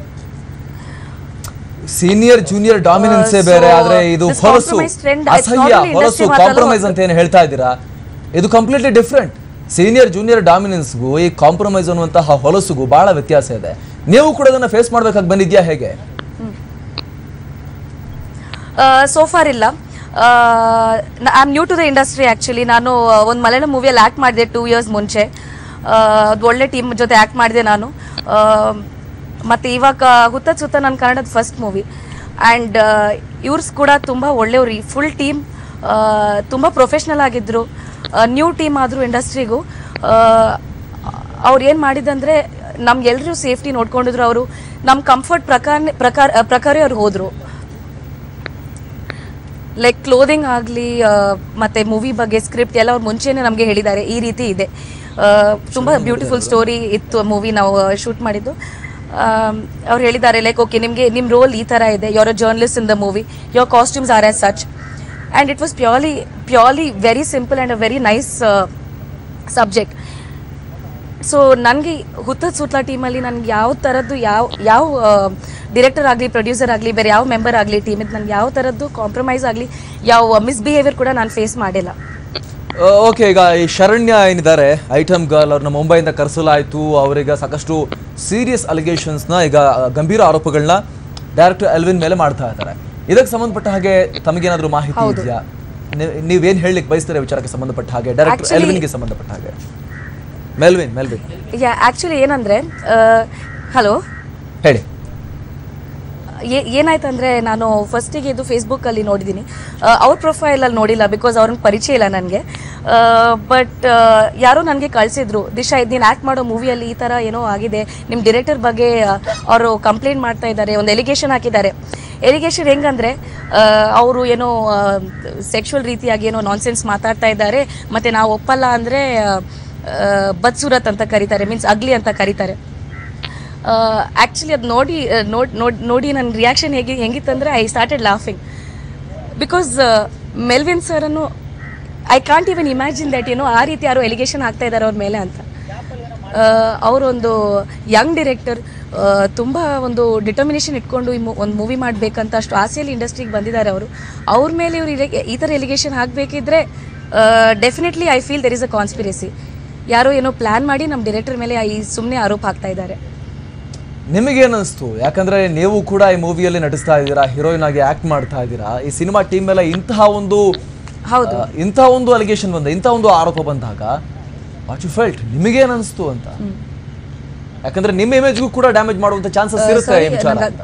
ಸೀನಿಯರ್ ಜೂನಿಯರ್ ಡಾಮಿನೆನ್ಸ್ ಬೇರೆ, ಆದ್ರೆ ಇದು ಹೊಲಸು, ಅಸಹ್ಯ ಹೊಲಸು, ಕಾಂಪ್ರಮೈಸ್ ಅಂತ ಏನು ಹೇಳ್ತಾ ಇದ್ದೀರಾ, ಇದು ಕಂಪ್ಲೀಟ್ಲಿ ಡಿಫ್ರೆಂಟ್. ಸೀನಿಯರ್ ಜೂನಿಯರ್ ಡಾಮಿನೆನ್ಸ್ಗೂ ಈ ಕಾಂಪ್ರಮೈಸ್ ಅನ್ನುವಂತಹ ಹೊಲಸುಗೂ ಬಹಳ ವ್ಯತ್ಯಾಸ ಇದೆ. ನೀವು ಕೂಡ ಅದನ್ನ ಫೇಸ್ ಮಾಡ್ಬೇಕಾಗಿ ಬಂದಿದ್ಯಾ ಹೇಗೆ? ಸೋಫಾರ್ ಇಲ್ಲ. I am new to the industry actually. ನಾನು ಒಂದು ಮಲಯಾಳಂ ಮೂವಿಯಲ್ಲಿ ಆ್ಯಕ್ಟ್ ಮಾಡಿದೆ 2 years ಮುಂಚೆ. ಅದು ಒಳ್ಳೆ ಟೀಮ್ ಜೊತೆ ಆ್ಯಕ್ಟ್ ಮಾಡಿದೆ ನಾನು. ಮತ್ತು ಇವಾಗ ಹುತ್ತದ ಸುತ್ತ ನನ್ನ ಕನ್ನಡದ ಫಸ್ಟ್ ಮೂವಿ. ಆ್ಯಂಡ್ ಇವ್ರ್ಸ್ ಕೂಡ ತುಂಬ ಒಳ್ಳೆಯವ್ರು. ಫುಲ್ ಟೀಮ್ ತುಂಬ ಪ್ರೊಫೆಷ್ನಲ್ ಆಗಿದ್ದರು. ನ್ಯೂ ಟೀಮ್ ಆದರೂ ಇಂಡಸ್ಟ್ರಿಗೂ ಅವ್ರು ಏನು ಮಾಡಿದಂದರೆ ನಮ್ಗೆಲ್ಲರೂ ಸೇಫ್ಟಿ ನೋಡ್ಕೊಂಡಿದ್ರು. ಅವರು ನಮ್ಮ ಕಂಫರ್ಟ್ ಪ್ರಕಾರ ಅವ್ರು ಹೋದರು. ಲೈಕ್ ಕ್ಲೋದಿಂಗ್ ಆಗಲಿ ಮತ್ತು ಮೂವಿ ಬಗ್ಗೆ ಸ್ಕ್ರಿಪ್ಟ್ ಎಲ್ಲ ಅವ್ರು ಮುಂಚೆನೇ ನಮಗೆ ಹೇಳಿದ್ದಾರೆ, ಈ ರೀತಿ ಇದೆ. ತುಂಬ ಬ್ಯೂಟಿಫುಲ್ ಸ್ಟೋರಿ ಇತ್ತು ಮೂವಿ ನಾವು ಶೂಟ್ ಮಾಡಿದ್ದು. ಅವ್ರು ಹೇಳಿದ್ದಾರೆ ಲೈಕ್ ಓಕೆ ನಿಮಗೆ ನಿಮ್ಮ ರೋಲ್ ಈ ಥರ ಇದೆ, you are a journalist in the movie, your costumes are as such. And it was purely very simple and a very nice subject. So ನನಗೆ ಹುತ್ತದ ಸುತ್ತಲ ಟೀಮಲ್ಲಿ ನನಗೆ ಯಾವ ಥರದ್ದು ಯಾವ ಡಿರೆಕ್ಟರ್ ಆಗಲಿ, ಪ್ರೊಡ್ಯೂಸರ್ ಆಗಲಿ, ಬೇರೆ ಯಾವ ಮೆಂಬರ್ ಆಗಲಿ ಟೀಮಿದ್ದು ನನಗೆ ಯಾವ ಥರದ್ದು ಕಾಂಪ್ರಮೈಸ್ ಆಗಲಿ, ಯಾವ ಮಿಸ್ಬಿಹೇವಿಯರ್ ಕೂಡ ನಾನು ಫೇಸ್ ಮಾಡಿಲ್ಲ. ಓಕೆ, ಈಗ ಈ ಶರಣ್ಯ ಏನಿದ್ದಾರೆ ಐಟಮ್ ಗರ್ಲ್, ಅವ್ರನ್ನ ಮುಂಬೈಯಿಂದ ಕರೆಸಲಾಯಿತು. ಅವರೀಗ ಸಾಕಷ್ಟು ಸೀರಿಯಸ್ ಅಲಿಗೇಷನ್ಸ್ನ, ಈಗ ಗಂಭೀರ ಆರೋಪಗಳನ್ನ ಡೈರೆಕ್ಟರ್ ಎಲ್ವಿನ್ ಮೇಲೆ ಮಾಡ್ತಾ ಇದ್ದಾರೆ. ಇದಕ್ಕೆ ಸಂಬಂಧಪಟ್ಟ ಹಾಗೆ ತಮಗೇನಾದರೂ ಮಾಹಿತಿ ಇದೆಯಾ? ನೀವೇನು ಹೇಳಲಿಕ್ಕೆ ಬಯಸ್ತಾರೆ ವಿಚಾರಕ್ಕೆ ಸಂಬಂಧಪಟ್ಟ ಹಾಗೆ, ಡೈರೆಕ್ಟರ್ ಎಲ್ವಿನ್ಗೆ ಸಂಬಂಧಪಟ್ಟ ಹಾಗೆ? ಮೆಲ್ವಿನ್ ಆ್ಯಕ್ಚುಲಿ ಏನಂದರೆ, ಹಲೋ ಹೇಳಿ. ಏನಾಯ್ತಂದರೆ ನಾನು ಫಸ್ಟಿಗೆ ಇದು ಫೇಸ್ಬುಕ್ಕಲ್ಲಿ ನೋಡಿದ್ದೀನಿ, ಅವ್ರ ಪ್ರೊಫೈಲಲ್ಲಿ ನೋಡಿಲ್ಲ, ಬಿಕಾಸ್ ಅವ್ರನ್ನ ಪರಿಚಯ ಇಲ್ಲ ನನಗೆ. ಬಟ್ ಯಾರೋ ನನಗೆ ಕಳಿಸಿದ್ರು, ದಿಶಾ ಇದು ನೀನು ಆ್ಯಕ್ಟ್ ಮಾಡೋ ಮೂವಿಯಲ್ಲಿ ಈ ಥರ ಏನೋ ಆಗಿದೆ, ನಿಮ್ಮ ಡಿರೆಕ್ಟರ್ ಬಗ್ಗೆ ಅವರು ಕಂಪ್ಲೇಂಟ್ ಮಾಡ್ತಾ ಇದ್ದಾರೆ, ಒಂದು ಎಲಿಗೇಷನ್ ಹಾಕಿದ್ದಾರೆ. ಎಲಿಗೇಷನ್ ಹೆಂಗಂದರೆ ಅವರು ಏನೋ ಸೆಕ್ಷುವಲ್ ರೀತಿಯಾಗಿ ಏನೋ ನಾನ್ಸೆನ್ಸ್ ಮಾತಾಡ್ತಾ ಇದ್ದಾರೆ, ಮತ್ತು ನಾವು ಒಪ್ಪಲ್ಲ ಅಂದರೆ ಬದ್ಸೂರತ್ ಅಂತ ಕರೀತಾರೆ, ಮೀನ್ಸ್ ಅಗ್ಲಿ ಅಂತ ಕರೀತಾರೆ. ಆ್ಯಕ್ಚುಲಿ ಅದು ನೋಡಿ ನನ್ನ ರಿಯಾಕ್ಷನ್ ಹೆಂಗಿತ್ತಂದರೆ I started laughing, because Melvin ಸರನ್ನು I can't even imagine that ಏನೋ ಆ ರೀತಿ ಯಾರೋ ಎಲಿಗೇಷನ್ ಆಗ್ತಾ ಇದ್ದಾರೆ ಅವ್ರ ಮೇಲೆ ಅಂತ. ಅವರೊಂದು ಯಂಗ್ ಡಿರೆಕ್ಟರ್, ತುಂಬ ಒಂದು ಡಿಟರ್ಮಿನೇಷನ್ ಇಟ್ಕೊಂಡು ಒಂದು ಮೂವಿ ಮಾಡಬೇಕಂತ ಅಷ್ಟು ಆಸೆಯಲ್ಲಿ ಇಂಡಸ್ಟ್ರಿಗೆ ಬಂದಿದ್ದಾರೆ ಅವರು. ಅವ್ರ ಮೇಲೆ ಇವರು ಈ ಥರ ಎಲಿಗೇಷನ್ ಆಗಬೇಕಿದ್ರೆ definitely I feel there is a conspiracy. ಯಾರೋ ಏನೋ ಪ್ಲ್ಯಾನ್ ಮಾಡಿ ನಮ್ಮ ಡೈರೆಕ್ಟರ್ ಮೇಲೆ ಈ ಸುಮ್ಮನೆ ಆರೋಪ ಹಾಕ್ತಾ ಇದ್ದಾರೆ. ನಿಮಗೇನಿಸ್ತು? ಯಾಕಂದ್ರೆ ನೀವು ಕೂಡ ಈ ಮೂವಿಯಲ್ಲಿ ನಟಿಸ್ತಾ ಇದ್ದೀರಾ, ಹೀರೋಯಿನ್ ಆಗಿ ಆಕ್ಟ್ ಮಾಡ್ತಾ ಇದ್ದೀರಾ. ಈ ಸಿನಿಮಾ ಟೀಮ್ ಮೇಲೆ ಇಂತಹ ಒಂದು ಅಲಿಗೇಷನ್ ಬಂದ, ಇಂತಹ ಒಂದು ಆರೋಪ ಬಂದಾಗ ವಾಟ್ ಯು ಫೆಲ್ಟ್? ನಿಮಗೇನಿಸ್ತು ಅಂತ? ಯಾಕಂದ್ರೆ ನಿಮ್ಮ ಇಮೇಜ್ಗೂ ಕೂಡ ಡ್ಯಾಮೇಜ್ ಮಾಡುವಂತ ಚಾನ್ಸಸ್ ಇರುತ್ತೆ ಈ ವಿಚಾರ ಅಂತ.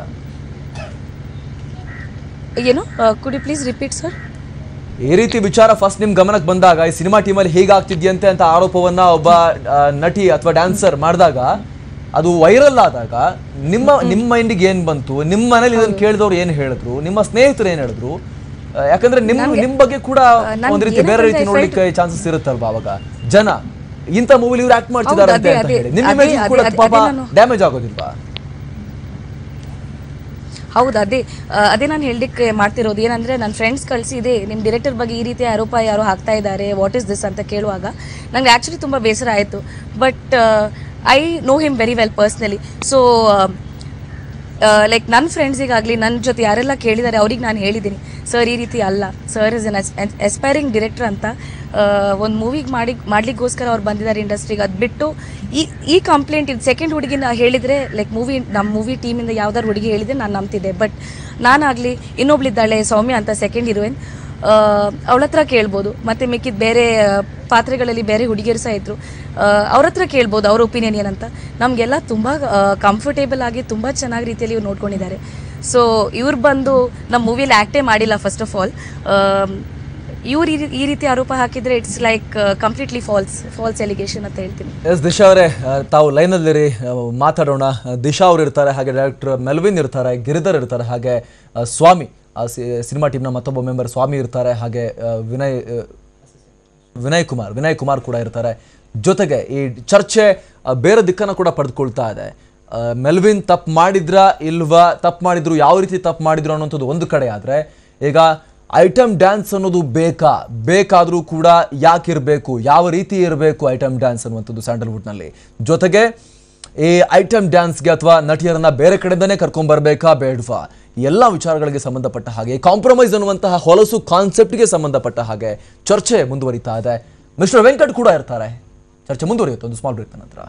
ಏನು could you please repeat sir? ಈ ರೀತಿ ವಿಚಾರ ಫಸ್ಟ್ ನಿಮ್ ಗಮನಕ್ಕೆ ಬಂದಾಗ, ಈ ಸಿನಿಮಾ ಟೀಮಲ್ಲಿ ಹೀಗಾಗ್ತಿದ್ಯಂತೆ ಅಂತ ಆರೋಪವನ್ನ ಒಬ್ಬ ನಟಿ ಅಥವಾ ಡ್ಯಾನ್ಸರ್ ಮಾಡಿದಾಗ, ಅದು ವೈರಲ್ ಆದಾಗ ನಿಮ್ಮ ಮೈಂಡಿಗೆ ಏನ್ ಬಂತು? ನಿಮ್ಮ ಮನೇಲಿ ಇದನ್ನು ಕೇಳಿದವ್ರು ಏನ್ ಹೇಳಿದ್ರು? ನಿಮ್ಮ ಸ್ನೇಹಿತರು ಏನ್ ಹೇಳಿದ್ರು? ಯಾಕಂದ್ರೆ ನಿಮ್ ಬಗ್ಗೆ ಕೂಡ ಒಂದ್ ರೀತಿ ಬೇರೆ ರೀತಿ ನೋಡ್ಲಿಕ್ಕೆ ಚಾನ್ಸಸ್ ಇರುತ್ತಲ್ವಾ ಅವಾಗ ಜನ, ಇಂಥ ಮೂವಿಲಿ ಇವ್ರು ಆಕ್ಟ್ ಮಾಡ್ತಿದ್ದಾರೆ ಅಂತ ಹೇಳಿ ನಿಮ್ಮ ಇಮೇಜ್ ಕೂಡ ಪಾಪ ಡ್ಯಾಮೇಜ್ ಆಗೋದಿಲ್ವಾ? ಹೌದು, ಅದೇ ನಾನು ಹೇಳಲಿಕ್ಕೆ ಮಾಡ್ತಿರೋದು. ಏನಂದರೆ ನನ್ನ ಫ್ರೆಂಡ್ಸ್ ಕಳಿಸಿದೆ, ನಿಮ್ಮ ಡೈರೆಕ್ಟರ್ ಬಗ್ಗೆ ಈ ರೀತಿ ಆರೋಪ ಯಾರೋ ಹಾಕ್ತಾ ಇದ್ದಾರೆ, ವಾಟ್ ಇಸ್ ದಿಸ್ ಅಂತ ಕೇಳುವಾಗ ನನಗೆ ಆ್ಯಕ್ಚುಲಿ ತುಂಬ ಬೇಸರ ಆಯಿತು. But I know him very well personally. So like ನನ್ನ ಫ್ರೆಂಡ್ಸಿಗಾಗಲಿ, ನನ್ನ ಜೊತೆ ಯಾರೆಲ್ಲ ಕೇಳಿದ್ದಾರೆ ಅವ್ರಿಗೆ ನಾನು ಹೇಳಿದ್ದೀನಿ, ಸರ್ ಈ ರೀತಿ ಅಲ್ಲ, sir is an aspiring director ಅಂತ. ಒಂದು ಮೂವಿಗೆ ಮಾಡ್ಲಿಕ್ಕೋಸ್ಕರ ಅವ್ರು ಬಂದಿದ್ದಾರೆ ಇಂಡಸ್ಟ್ರಿಗೆ. ಅದು ಬಿಟ್ಟು ಈ ಕಂಪ್ಲೇಂಟ್ ಇದು ಸೆಕೆಂಡ್ ಹುಡುಗಿನ ಹೇಳಿದರೆ, ಲೈಕ್ ನಮ್ಮ ಮೂವಿ ಟೀಮಿಂದ ಯಾವ್ದಾರು ಹುಡುಗಿ ಹೇಳಿದರೆ ನಾನು ನಂಬ್ತಿದ್ದೆ. ಬಟ್ ನಾನಾಗಲಿ, ಇನ್ನೊಬ್ಳಿದ್ದಾಳೆ ಸೌಮ್ಯ ಅಂತ ಸೆಕೆಂಡ್ ಹೀರೋಯಿನ್, ಅವಳ ಹತ್ರ ಕೇಳ್ಬೋದು. ಮತ್ತು ಮಿಕ್ಕಿದ ಬೇರೆ ಪಾತ್ರೆಗಳಲ್ಲಿ ಬೇರೆ ಹುಡುಗಿಯರು ಸಹ ಇದ್ದರು, ಅವ್ರ ಹತ್ರ ಕೇಳ್ಬೋದು ಅವ್ರ ಒಪಿನಿಯನ್ ಏನಂತ. ನಮಗೆಲ್ಲ ತುಂಬ ಕಂಫರ್ಟೇಬಲ್ ಆಗಿ ತುಂಬ ಚೆನ್ನಾಗಿ ರೀತಿಯಲ್ಲಿ ಇವ್ರು ನೋಡ್ಕೊಂಡಿದ್ದಾರೆ. ಸೊ ಇವ್ರು ಬಂದು ನಮ್ಮ ಮೂವಿಯಲ್ಲಿ ಆ್ಯಕ್ಟೇ ಮಾಡಿಲ್ಲ. ಫಸ್ಟ್ ಆಫ್ ಆಲ್ ಇವ್ರು ಈ ರೀತಿ ಆರೋಪ ಹಾಕಿದರೆ it's like completely false allegation ಅಂತ ಹೇಳ್ತೀನಿ. ಎಸ್ ದಿಶಾ ಅವರೇ, ತಾವು ಲೈನಲ್ಲಿರಿ, ಮಾತಾಡೋಣ. ದಿಶಾ ಅವರು ಇರ್ತಾರೆ, ಹಾಗೆ ಡೈರೆಕ್ಟರ್ ಮೆಲ್ವಿನ್ ಇರ್ತಾರೆ, ಗಿರಿಧರ್ ಇರ್ತಾರೆ, ಹಾಗೆ ಸ್ವಾಮಿ ಸಿನಿಮಾ ಟೀಮ್ನ ಮತ್ತೊಬ್ಬ ಮೆಂಬರ್ ಸ್ವಾಮಿ ಇರ್ತಾರೆ, ಹಾಗೆ ವಿನಯ್ ಕುಮಾರ್ ಕೂಡ ಇರ್ತಾರೆ. ಜೊತೆಗೆ ಈ ಚರ್ಚೆ ಬೇರೆ ದಿಕ್ಕನ್ನು ಕೂಡ ಪಡೆದುಕೊಳ್ತಾ ಇದೆ. ಮೆಲ್ವಿನ್ ತಪ್ಪು ಮಾಡಿದ್ರಾ ಇಲ್ವಾ, ತಪ್ಪು ಮಾಡಿದ್ರು ಯಾವ ರೀತಿ ತಪ್ಪು ಮಾಡಿದ್ರು ಅನ್ನೋಂಥದ್ದು ಒಂದು ಕಡೆ ಆದರೆ, ಈಗ ಐಟಮ್ ಡ್ಯಾನ್ಸ್ ಅನ್ನೋದು ಬೇಕಾದರೂ ಕೂಡ ಯಾಕಿರಬೇಕು, ಯಾವ ರೀತಿ ಇರಬೇಕು ಐಟಮ್ ಡ್ಯಾನ್ಸ್ ಅನ್ನುವಂಥದ್ದು ಸ್ಯಾಂಡಲ್ವುಡ್ನಲ್ಲಿ. ಜೊತೆಗೆ ಈ ಐಟಮ್ ಡ್ಯಾನ್ಸ್ಗೆ ಅಥವಾ ನಟಿಯರನ್ನ ಬೇರೆ ಕಡೆಯಿಂದನೇ ಕರ್ಕೊಂಡ್ಬರ್ಬೇಕಾ ಬೇಡವಾ, ಎಲ್ಲ ವಿಚಾರಗಳಿಗೆ ಸಂಬಂಧಪಟ್ಟ ಹಾಗೆ, ಕಾಂಪ್ರಮೈಸ್ ಅನ್ನುವಂತಹ ಹೊಲಸು ಕಾನ್ಸೆಪ್ಟ್ಗೆ ಸಂಬಂಧಪಟ್ಟ ಹಾಗೆ ಚರ್ಚೆ ಮುಂದುವರಿತಾ ಇದೆ. ಮಿಸ್ಟರ್ ವೆಂಕಟ್ ಕೂಡ ಇರ್ತಾರೆ. ಚರ್ಚೆ ಮುಂದುವರಿಯುತ್ತೆ ಒಂದು ಸ್ಮಾಲ್ ಬ್ರೇಕ್ ನಂತರ.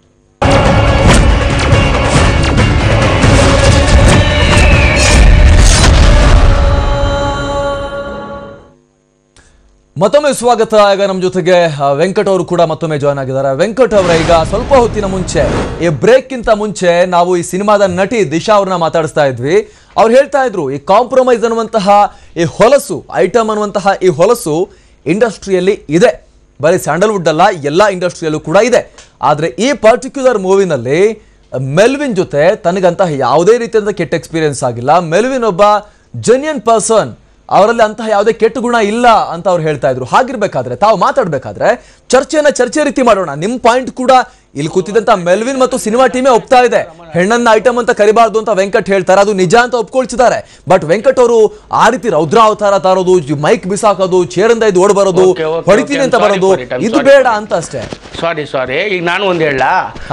ಮತ್ತೊಮ್ಮೆ ಸ್ವಾಗತ. ಈಗ ನಮ್ಮ ಜೊತೆಗೆ ವೆಂಕಟ್ ಅವರು ಕೂಡ ಮತ್ತೊಮ್ಮೆ ಜಾಯ್ನ್ ಆಗಿದ್ದಾರೆ. ವೆಂಕಟ್ ಅವರ, ಈಗ ಸ್ವಲ್ಪ ಹೊತ್ತಿನ ಮುಂಚೆ, ಈ ಬ್ರೇಕ್ಗಿಂತ ಮುಂಚೆ ನಾವು ಈ ಸಿನಿಮಾದ ನಟಿ ದಿಶಾ ಅವ್ರನ್ನ ಮಾತಾಡಿಸ್ತಾ ಇದ್ವಿ. ಅವ್ರು ಹೇಳ್ತಾ ಇದ್ರು, ಈ ಕಾಂಪ್ರಮೈಸ್ ಅನ್ನುವಂತಹ ಈ ಹೊಲಸು, ಐಟಮ್ ಅನ್ನುವಂತಹ ಈ ಹೊಲಸು ಇಂಡಸ್ಟ್ರಿಯಲ್ಲಿ ಇದೆ. ಬರೀ ಸ್ಯಾಂಡಲ್ವುಡ್ ಅಲ್ಲ, ಎಲ್ಲ ಇಂಡಸ್ಟ್ರಿಯಲ್ಲೂ ಕೂಡ ಇದೆ. ಆದರೆ ಈ ಪರ್ಟಿಕ್ಯುಲರ್ ಮೂವಿನಲ್ಲಿ ಮೆಲ್ವಿನ್ ಜೊತೆ ತನಗಂತಹ ಯಾವುದೇ ರೀತಿಯಾದ ಕೆಟ್ಟ ಎಕ್ಸ್ಪೀರಿಯನ್ಸ್ ಆಗಿಲ್ಲ. ಮೆಲ್ವಿನ್ ಒಬ್ಬ ಜೆನ್ಯೂನ್ ಪರ್ಸನ್, ಅವರಲ್ಲಿ ಅಂತಹ ಯಾವುದೇ ಕೆಟ್ಟ ಗುಣ ಇಲ್ಲ ಅಂತ ಅವ್ರು ಹೇಳ್ತಾ ಇದ್ರು. ಹಾಗಿರ್ಬೇಕಾದ್ರೆ ತಾವು ಮಾತಾಡ್ಬೇಕಾದ್ರೆ ಚರ್ಚೆ ರೀತಿ ಮಾಡೋಣ. ನಿಮ್ ಪಾಯಿಂಟ್ ಕೂಡ ಇಲ್ಲಿ ಕೂತಿದ್ದಂತ ಮೆಲ್ವಿನ್ ಮತ್ತು ಸಿನಿಮಾ ಟೀಮೇ ಒಪ್ತಾ ಇದೆ. ಹೆಣ್ಣನ್ನ ಐಟಮ್ ಅಂತ ಕರಿಬಾರ್ದು ಅಂತ ವೆಂಕಟ್ ಹೇಳ್ತಾರೆ, ಅದು ನಿಜ ಅಂತ ಒಪ್ಕೊಳ್ತಿದ್ದಾರೆ. ಬಟ್ ವೆಂಕಟ್ ಅವರು ಆ ರೀತಿ ರೌದ್ರ ಅವತಾರ ತಾರೋದು, ಮೈಕ್ ಬಿಸಾಕೋದು, ಚೇರಿಂದ ಇದು ಓಡ್ ಬರೋದು, ಹೊಡಿತೀನಿ ಅಂತ ಬರೋದು, ಇದು ಬೇಡ ಅಂತ ಅಷ್ಟೇ. ಸಾರಿ ಈಗ ನಾನು ಒಂದು ಹೇಳ,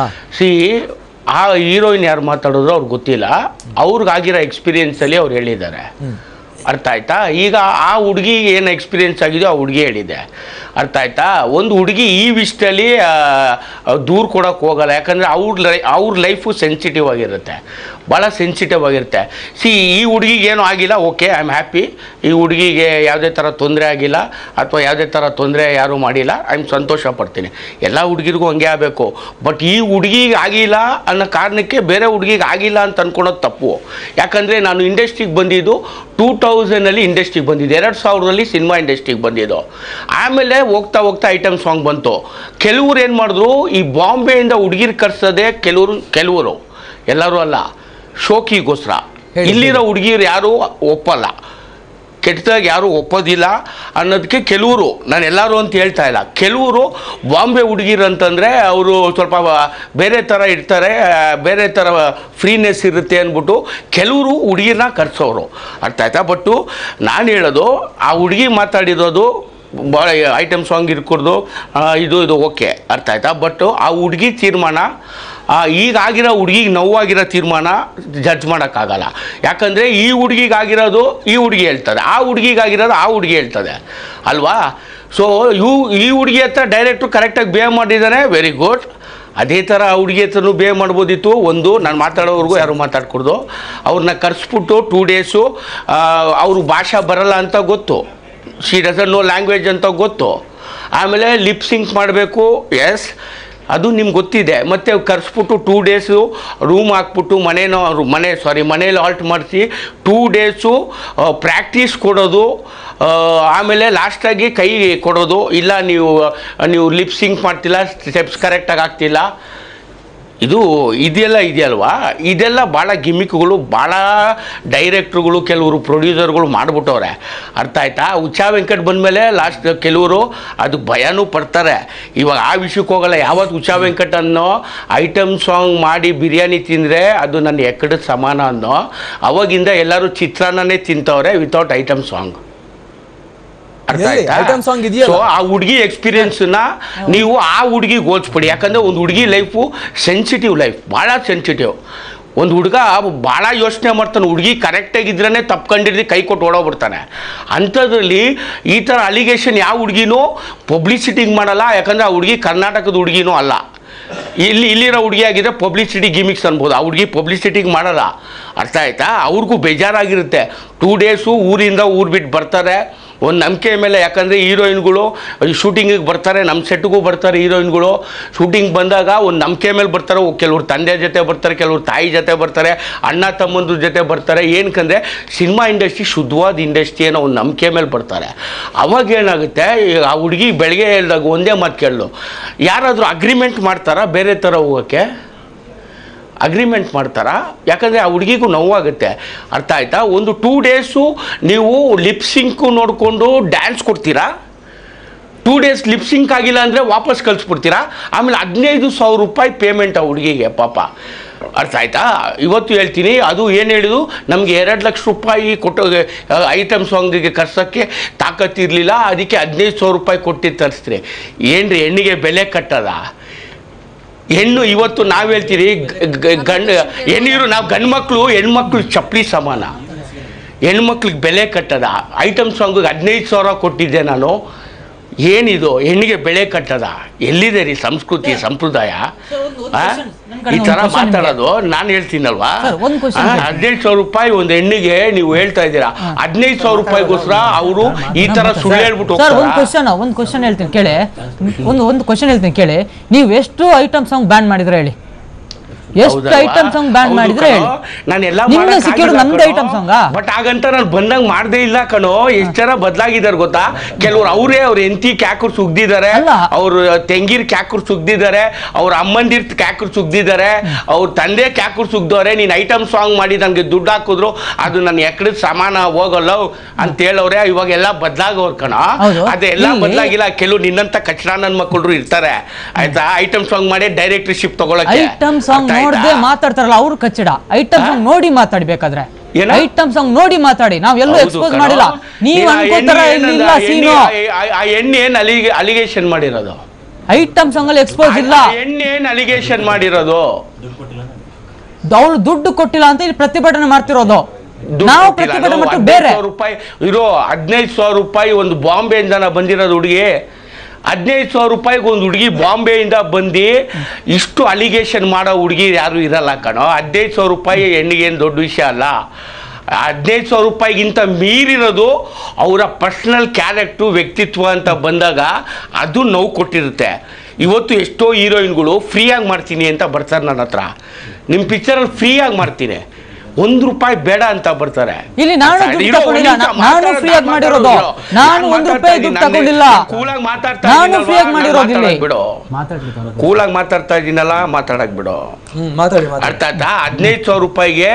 ಆ ಹೀರೋಯಿನ್ ಯಾರು ಮಾತಾಡೋದು ಅವ್ರಿಗೆ ಗೊತ್ತಿಲ್ಲ, ಅವ್ರಿಗಾಗಿರೋ ಎಕ್ಸ್ಪೀರಿಯನ್ಸ್ ಅಲ್ಲಿ ಅವ್ರು ಹೇಳಿದ್ದಾರೆ. ಅರ್ಥ ಆಯ್ತಾ? ಈಗ ಆ ಹುಡುಗಿಗೆ ಏನು ಎಕ್ಸ್ಪೀರಿಯೆನ್ಸ್ ಆಗಿದೆಯೋ ಆ ಹುಡುಗಿ ಹೇಳಿದೆ. ಅರ್ಥ ಆಯ್ತಾ? ಒಂದು ಹುಡುಗಿ ಈ ವಿಷಯದಲ್ಲಿ ದೂರ ಕೊಡೋಕೆ ಹೋಗಲ್ಲ, ಯಾಕಂದರೆ ಅವ್ರ ಲೈಫು ಸೆನ್ಸಿಟಿವ್ ಆಗಿರುತ್ತೆ, ಭಾಳ ಸೆನ್ಸಿಟಿವ್ ಆಗಿರುತ್ತೆ. ಈ ಹುಡುಗಿಗೆ ಏನೂ ಆಗಿಲ್ಲ, ಓಕೆ, ಐ ಆಮ್ ಹ್ಯಾಪಿ. ಈ ಹುಡುಗಿಗೆ ಯಾವುದೇ ಥರ ತೊಂದರೆ ಆಗಿಲ್ಲ ಅಥವಾ ಯಾವುದೇ ಥರ ತೊಂದರೆ ಯಾರೂ ಮಾಡಿಲ್ಲ, ಐ ಆಮ್ ಸಂತೋಷ ಪಡ್ತೀನಿ. ಎಲ್ಲ ಹುಡುಗಿರಿಗೂ ಹಂಗೆ ಆಗಬೇಕು. ಬಟ್ ಈ ಹುಡುಗಿಗೆ ಆಗಿಲ್ಲ ಅನ್ನೋ ಕಾರಣಕ್ಕೆ ಬೇರೆ ಹುಡುಗಿಗೆ ಆಗಿಲ್ಲ ಅಂತ ಅಂದ್ಕೊಳೋದು ತಪ್ಪು. ಯಾಕಂದರೆ ನಾನು ಇಂಡಸ್ಟ್ರಿಗೆ ಬಂದಿದ್ದು 2000 ಇಂಡಸ್ಟ್ರಿಗೆ ಬಂದಿದ್ದು, 2000 ಸಿನಿಮಾ ಇಂಡಸ್ಟ್ರಿಗೆ ಬಂದಿದ್ದು. ಆಮೇಲೆ ಹೋಗ್ತಾ ಐಟಮ್ ಸಾಂಗ್ ಬಂತು. ಕೆಲವ್ರು ಏನು ಮಾಡಿದ್ರು, ಈ ಬಾಂಬೆಯಿಂದ ಹುಡುಗಿರು ಕರ್ಸೋದೆ ಕೆಲವರು, ಎಲ್ಲರೂ ಅಲ್ಲ, ಶೋಕಿಗೋಸ್ಕರ. ಇಲ್ಲಿರೋ ಹುಡುಗಿರು ಯಾರೂ ಒಪ್ಪಲ್ಲ, ಕೆಟ್ಟದಾಗಿ ಯಾರೂ ಒಪ್ಪೋದಿಲ್ಲ ಅನ್ನೋದಕ್ಕೆ ಕೆಲವರು, ನಾನು ಎಲ್ಲರೂ ಅಂತ ಹೇಳ್ತಾ ಇಲ್ಲ, ಕೆಲವರು ಬಾಂಬೆ ಹುಡುಗಿರು ಅಂತಂದರೆ ಅವರು ಸ್ವಲ್ಪ ಬೇರೆ ಥರ ಇರ್ತಾರೆ, ಬೇರೆ ಥರ ಫ್ರೀನೆಸ್ ಇರುತ್ತೆ ಅಂದ್ಬಿಟ್ಟು ಕೆಲವರು ಹುಡುಗಿರನ್ನ ಕರ್ಸೋರು. ಅರ್ಥ ಆಯ್ತಾ? ಬಟ್ಟು ನಾನು ಹೇಳೋದು, ಆ ಹುಡುಗಿ ಮಾತಾಡಿರೋದು ಭಾಳ ಐಟಮ್ ಸಾಂಗ್ ಇರ್ಕೊಡ್ದು ಇದು ಓಕೆ, ಅರ್ಥ ಆಯ್ತಾ? ಬಟ್ ಆ ಹುಡುಗಿ ತೀರ್ಮಾನ, ಈಗಾಗಿರೋ ಹುಡುಗಿಗೆ ನೋವಾಗಿರೋ ತೀರ್ಮಾನ ಜಡ್ಜ್ ಮಾಡೋಕ್ಕಾಗಲ್ಲ. ಯಾಕಂದರೆ ಈ ಹುಡುಗಿಗಾಗಿರೋದು ಈ ಹುಡುಗಿ ಹೇಳ್ತದೆ, ಆ ಹುಡುಗಿಗಾಗಿರೋದು ಆ ಹುಡುಗಿ ಹೇಳ್ತದೆ ಅಲ್ವಾ? ಸೊ ಈ ಹುಡುಗಿ ಹತ್ರ ಡೈರೆಕ್ಟ್ರು ಕರೆಕ್ಟಾಗಿ ಬಿಹೇವ್ ಮಾಡಿದ್ದಾನೆ, ವೆರಿ ಗುಡ್. ಅದೇ ಥರ ಆ ಹುಡುಗಿ ಹತ್ರನೂ ಬಿಹೇವ್ ಮಾಡ್ಬೋದಿತ್ತು. ಒಂದು, ನಾನು ಮಾತಾಡೋವ್ರಿಗೂ ಯಾರು ಮಾತಾಡ್ಕೊಡ್ದು, ಅವ್ರನ್ನ ಕರೆಸ್ಬಿಟ್ಟು 2 ಡೇಸು ಅವ್ರ ಭಾಷೆ ಬರಲ್ಲ ಅಂತ ಗೊತ್ತು, ಶಿ ಡಸಂಟ್ ನೋ ಲ್ಯಾಂಗ್ವೇಜ್ ಅಂತ ಗೊತ್ತು. ಆಮೇಲೆ ಲಿಪ್ ಸಿಂಕ್ ಮಾಡಬೇಕು, ಎಸ್, ಅದು ನಿಮ್ಗೆ ಗೊತ್ತಿದೆ. ಮತ್ತು ಕರೆಸ್ಬಿಟ್ಟು 2 ಡೇಸು ರೂಮ್ ಹಾಕ್ಬಿಟ್ಟು ಮನೇಲಿ ಹಾಲ್ಟ್ ಮಾಡಿಸಿ 2 ಡೇಸು ಪ್ರಾಕ್ಟೀಸ್ ಕೊಡೋದು, ಆಮೇಲೆ ಲಾಸ್ಟಾಗಿ ಕೈ ಕೊಡೋದು, ಇಲ್ಲ ನೀವು ಲಿಪ್ ಸಿಂಕ್ ಮಾಡ್ತಿಲ್ಲ, ಸ್ಟೆಪ್ಸ್ ಕರೆಕ್ಟಾಗಿ ಆಗ್ತಿಲ್ಲ, ಇದೆಯಲ್ವಾ, ಇದೆಲ್ಲ ಭಾಳ ಗಿಮಿಕ್ಗಳು, ಭಾಳ ಡೈರೆಕ್ಟ್ರುಗಳು, ಕೆಲವರು ಪ್ರೊಡ್ಯೂಸರ್ಗಳು ಮಾಡಿಬಿಟ್ಟವ್ರೆ. ಅರ್ಥ ಆಯ್ತಾ? ಉಚ್ಚಾ ವೆಂಕಟ್ ಬಂದಮೇಲೆ ಲಾಸ್ಟ್ ಕೆಲವರು ಅದು ಭಯನೂ ಪಡ್ತಾರೆ. ಇವಾಗ ಆ ವಿಷಯಕ್ಕೆ ಹೋಗಲ್ಲ. ಯಾವತ್ತು ಉಚ್ಚಾ ವೆಂಕಟ್ ಅನ್ನೋ ಐಟಮ್ ಸಾಂಗ್ ಮಾಡಿ ಬಿರಿಯಾನಿ ತಿಂದರೆ ಅದು ನನ್ನ ಎಕ್ಕಡದ ಸಮಾನ ಅನ್ನೋ, ಅವಾಗಿಂದ ಎಲ್ಲರೂ ಚಿತ್ರಾನ್ನನೇ ತಿಂತವ್ರೆ ವಿತೌಟ್ ಐಟಮ್ ಸಾಂಗ್. ಅರ್ಥ ಆಯ್ತಾ? ಸೊ ಆ ಹುಡುಗಿ ಎಕ್ಸ್ಪೀರಿಯನ್ಸ್ನ ನೀವು ಆ ಹುಡುಗಿಗೆ ಹೋಲಿಸ್ಬಿಡಿ. ಯಾಕಂದರೆ ಒಂದು ಹುಡುಗಿ ಲೈಫು ಸೆನ್ಸಿಟಿವ್ ಲೈಫ್, ಭಾಳ ಸೆನ್ಸಿಟಿವ್. ಒಂದು ಹುಡುಗ ಭಾಳ ಯೋಚನೆ ಮಾಡ್ತಾನೆ, ಹುಡುಗಿ ಕರೆಕ್ಟಾಗಿದ್ರೇ ತಪ್ಕೊಂಡಿರ್ದು ಕೈ ಕೊಟ್ಟು ಓಡೋಗ್ಬಿಡ್ತಾನೆ. ಅಂಥದ್ರಲ್ಲಿ ಈ ಥರ ಅಲಿಗೇಷನ್ ಯಾವ ಹುಡುಗಿನೂ ಪಬ್ಲಿಸಿಟಿಗೆ ಮಾಡಲ್ಲ. ಯಾಕಂದರೆ ಆ ಹುಡುಗಿ ಕರ್ನಾಟಕದ ಹುಡುಗಿನೂ ಅಲ್ಲ, ಇಲ್ಲಿರೋ ಹುಡುಗಿ ಆಗಿದ್ರೆ ಪಬ್ಲಿಸಿಟಿ ಗಿಮಿಕ್ಸ್ ಅನ್ಬೋದು. ಆ ಹುಡುಗಿ ಪಬ್ಲಿಸಿಟಿಗೆ ಮಾಡಲ್ಲ. ಅರ್ಥ ಆಯ್ತಾ? ಅವ್ರಿಗೂ ಬೇಜಾರಾಗಿರುತ್ತೆ. 2 ಡೇಸು ಊರಿಂದ ಊರು ಬಿಟ್ಟು ಬರ್ತಾರೆ ಒಂದು ನಂಬಿಕೆ ಮೇಲೆ. ಯಾಕಂದರೆ ಹೀರೋಯಿನ್ಗಳು ಶೂಟಿಂಗಿಗೆ ಬರ್ತಾರೆ, ನಮ್ಮ ಸೆಟ್ಗೂ ಬರ್ತಾರೆ ಹೀರೋಯಿನ್ಗಳು. ಶೂಟಿಂಗ್ ಬಂದಾಗ ಒಂದು ನಂಬಿಕೆ ಮೇಲೆ ಬರ್ತಾರೆ. ಕೆಲವ್ರು ತಂದೆ ಜೊತೆ ಬರ್ತಾರೆ, ಕೆಲವ್ರು ತಾಯಿ ಜೊತೆ ಬರ್ತಾರೆ, ಅಣ್ಣ ತಮ್ಮಂದ್ರ ಜೊತೆ ಬರ್ತಾರೆ. ಏನಕ್ಕಂದರೆ ಸಿನಿಮಾ ಇಂಡಸ್ಟ್ರಿ ಶುದ್ಧವಾದ ಇಂಡಸ್ಟ್ರಿ ಅನ್ನೋ ಒಂದು ನಂಬಿಕೆ ಮೇಲೆ ಬರ್ತಾರೆ. ಅವಾಗ ಏನಾಗುತ್ತೆ, ಆ ಹುಡುಗಿ ಬೆಳಗ್ಗೆ ಹೇಳಿದಾಗ ಒಂದೇ ಮಾತು ಕೇಳಲು, ಯಾರಾದರೂ ಅಗ್ರಿಮೆಂಟ್ ಮಾಡ್ತಾರಾ ಬೇರೆ ಥರ ಹೋಗೋಕ್ಕೆ? ಅಗ್ರಿಮೆಂಟ್ ಮಾಡ್ತಾರಾ? ಯಾಕಂದರೆ ಆ ಹುಡುಗಿಗೂ ನೋವಾಗುತ್ತೆ. ಅರ್ಥ ಆಯ್ತಾ? ಒಂದು 2 ಡೇಸು ನೀವು ಲಿಪ್ಸಿಂಕು ನೋಡಿಕೊಂಡು ಡ್ಯಾನ್ಸ್ ಕೊಡ್ತೀರಾ, 2 ಡೇಸ್ ಲಿಪ್ಸಿಂಕ್ ಆಗಿಲ್ಲ ಅಂದರೆ ವಾಪಸ್ ಕಳಿಸ್ಬಿಡ್ತೀರಾ. ಆಮೇಲೆ 15,000 ರೂಪಾಯಿ ಪೇಮೆಂಟ್ ಆ ಹುಡುಗಿಗೆ ಪಾಪ. ಅರ್ಥ ಆಯ್ತಾ? ಇವತ್ತು ಹೇಳ್ತೀನಿ, ಅದು ಏನು ಹೇಳಿದ್ರು, ನಮಗೆ 2 ಲಕ್ಷ ರೂಪಾಯಿ ಕೊಟ್ಟು ಐಟಮ್ ಸಾಂಗಿಗೆ ಕರ್ಸೋಕ್ಕೆ ತಾಕತ್ತಿರಲಿಲ್ಲ, ಅದಕ್ಕೆ 15,000 ರೂಪಾಯಿ ಕೊಟ್ಟು ತರಿಸ್ತೀರಿ. ಏನ್ರಿ ಹೆಣ್ಣಿಗೆ ಬೆಲೆ ಕಟ್ಟದ? ಹೆಣ್ಣು ಇವತ್ತು ನಾವು ಹೇಳ್ತೀರಿ ಹೆಣ್ಣಿರು, ನಾವು ಗಂಡ್ಮಕ್ಳು ಹೆಣ್ಮಕ್ಳು ಚಪ್ಪಲಿ ಸಮಾನ. ಹೆಣ್ಮಕ್ಳಿಗೆ ಬೆಲೆ ಕಟ್ಟದ? ಐಟಮ್ ಸಾಂಗಿಗೆ 15,000 ಕೊಟ್ಟಿದ್ದೆ ನಾನು. ಏನಿದು ಹೆಣ್ಣಿಗೆ ಬೆಲೆ ಕಟ್ಟದ? ಎಲ್ಲಿದೆ ರೀ ಸಂಸ್ಕೃತಿ ಸಂಪ್ರದಾಯ? ಈ ಥರ ಮಾತಾಡೋದು. ನಾನು ಹೇಳ್ತೀನಲ್ವಾ, 15,000 ರೂಪಾಯಿ ಒಂದು ಹೆಣ್ಣಿಗೆ ನೀವು ಹೇಳ್ತಾ ಇದ್ದೀರಾ. 15,000 ರೂಪಾಯಿಗೋಸ್ಕರ ಅವರು ಈ ಥರ ಸುಳ್ಳು ಹೇಳ್ಬಿಟ್ಟು ಒಂದು ಕ್ವಶನ್ ಹೇಳ್ತೀನಿ ಕೇಳಿ, ಒಂದು ಕ್ವಶನ್ ಹೇಳ್ತೀನಿ ಕೇಳಿ. ನೀವು ಎಷ್ಟು ಐಟಮ್ ಸಾಂಗ್ ಬ್ಯಾನ್ ಮಾಡಿದ್ರೆ ಹೇಳಿ? ಎಷ್ಟು ಐಟಮ್ ಸಾಂಗ್ ಬ್ಯಾನ್ ಮಾಡಿದ್ರೆ ನಿಮ್ಗೆ ಸಿಕ್ಕಿರೋ ನಮ್ದು ಐಟಮ್ ಸಾಂಗ್. ಬಟ್ ಹಾಗಂತ ನಾನು ಬಂದಂಗ್ ಮಾಡದೇ ಇಲ್ಲ ಕಣೋ. ಎಷ್ಟ್ ಜನ ಬದಲಾಗಿದ್ದಾರೆ ಗೊತ್ತಾ? ಕೆಲವ್ರು ಅವ್ರ ಎಂತಿ ಕ್ಯಾಕುರ್ ಸುಗ್ದಿದ್ದಾರೆ, ಅವ್ರ ತೆಂಗಿರ್ ಕ್ಯಾಕುರ್ ಸುಗ್ದಿದ್ದಾರೆ, ಅವ್ರ ಅಮ್ಮಂದಿರ್ ಕ್ಯಾಕುರ್ ಸುಗ್ದಿದ್ದಾರೆ, ಅವ್ರ ತಂದೆ ಕ್ಯಾಕುರ್ ಸುಗ್ದವ್ರೆ. ನೀನ್ ಐಟಮ್ ಸಾಂಗ್ ಮಾಡಿ ನನ್ಗೆ ದುಡ್ಡು ಹಾಕಿದ್ರು ಅದು ನನ್ನ ಎಕಡೆ ಸಮಾನ ಹೋಗಲ್ಲ ಅಂತ ಹೇಳವ್ರೆ. ಇವಾಗ ಎಲ್ಲ ಬದಲಾಗವ್ರ ಕಣ. ಅದೆಲ್ಲ ಬದಲಾಗಿಲ್ಲ. ಕೆಲವು ನಿನ್ನಂತ ಕಚಡ ನನ್ ಮಕ್ಕಳು ಇರ್ತಾರೆ ಆಯ್ತಾ, ಐಟಮ್ ಸಾಂಗ್ ಮಾಡಿ ಡೈರೆಕ್ಟರ್ಶಿಪ್ ತಗೊಳಕ್ಕೆ. ಐಟಮ್ ಸಾಂಗ್ ನೋಡದೆ ಮಾತಾಡ್ತಾರಲ್ಲ ಅವ್ರು ಕಚ್ಚಡ. ಐಟಮ್ ಸಾಂಗ್ ನೋಡಿ ಮಾತಾಡ್ಬೇಕಾದ್ರೆ ಐಟಮ್ ಸಾಂಗ್ ನೋಡಿ ಮಾತಾಡಿ. ನಾವ್ ಎಲ್ಲೂ ಎಕ್ಸ್ಪೋಸ್ ಮಾಡಿಲ್ಲ. ನೀವು ಅನ್ಕೋತಾರ ಇಲ್ಲ ಸೀನು. ಆ ಎಣ್ಣೆ ಏನ್ ಅಲಿಗೇಷನ್ ಮಾಡಿರೋದು? ಐಟಮ್ ಸಾಂಗ್ ಅಲ್ಲಿ ಎಕ್ಸ್ಪೋಸ್ ಇಲ್ಲ. ಎಣ್ಣೆ ಏನ್ ಅಲಿಗೇಷನ್ ಮಾಡಿರೋದು? ಅವ್ರು ದುಡ್ಡು ಕೊಟ್ಟಿಲ್ಲ ಅಂತ ಇಲ್ಲಿ ಪ್ರತಿಭಟನೆ ಮಾಡ್ತಿರೋದು. ನಾವು ಪ್ರತಿಭಟನೆ ಮಾಡ್ತೀವಿ ಬೇರೆ. ಇರೋ 15,000 ರೂಪಾಯಿ ಒಂದು ಬಾಂಬೆಯಿಂದ ಬಂದಿರೋದು ಹುಡುಗಿ. 15,000 ರೂಪಾಯಿಗೆ ಒಂದು ಹುಡುಗಿ ಬಾಂಬೆಯಿಂದ ಬಂದು ಇಷ್ಟು ಅಲಿಗೇಷನ್ ಮಾಡೋ ಹುಡುಗಿ ಯಾರು ಇರಲ್ಲ ಕಣೋ. 15,000 ರೂಪಾಯಿ ಹೆಣ್ಣಿಗೇನು ದೊಡ್ಡ ವಿಷಯ ಅಲ್ಲ. 15,000 ರೂಪಾಯಿಗಿಂತ ಮೀರಿರೋದು ಅವರ ಪರ್ಸನಲ್ ಕ್ಯಾರೆಕ್ಟ್ರು ವ್ಯಕ್ತಿತ್ವ ಅಂತ ಬಂದಾಗ ಅದು ನೋವು ಕೊಟ್ಟಿರುತ್ತೆ. ಇವತ್ತು ಎಷ್ಟೋ ಹೀರೋಯಿನ್ಗಳು ಫ್ರೀಯಾಗಿ ಮಾಡ್ತೀನಿ ಅಂತ ಬರ್ತಾರೆ ನನ್ನ ಹತ್ರ. ನಿಮ್ಮ ಪಿಕ್ಚರಲ್ಲಿ ಫ್ರೀಯಾಗಿ ಮಾಡ್ತೀನಿ, 1 ರೂಪಾಯಿ ಬೇಡ ಅಂತ ಬರ್ತಾರೆ. ಇಲ್ಲಿ ನಾನು ಫ್ರೀಯಾಗಿ ಮಾಡಿರೋದು, ನಾನು 1 ರೂಪಾಯಿ ದುಡ್ಡು ತಗೊಂಡಿಲ್ಲ. ಕೂಲಾಗಿ ಮಾತಾಡ್ತಾ ಬಿಡು, ಕೂಲಾಗಿ ಮಾತಾಡ್ತಾ ಇದೀನಲ್ಲ, ಮಾತಾಡಕ್ ಬಿಡು. ಅರ್ಥ ಆಯ್ತಾ? 15,000 ರೂಪಾಯಿಗೆ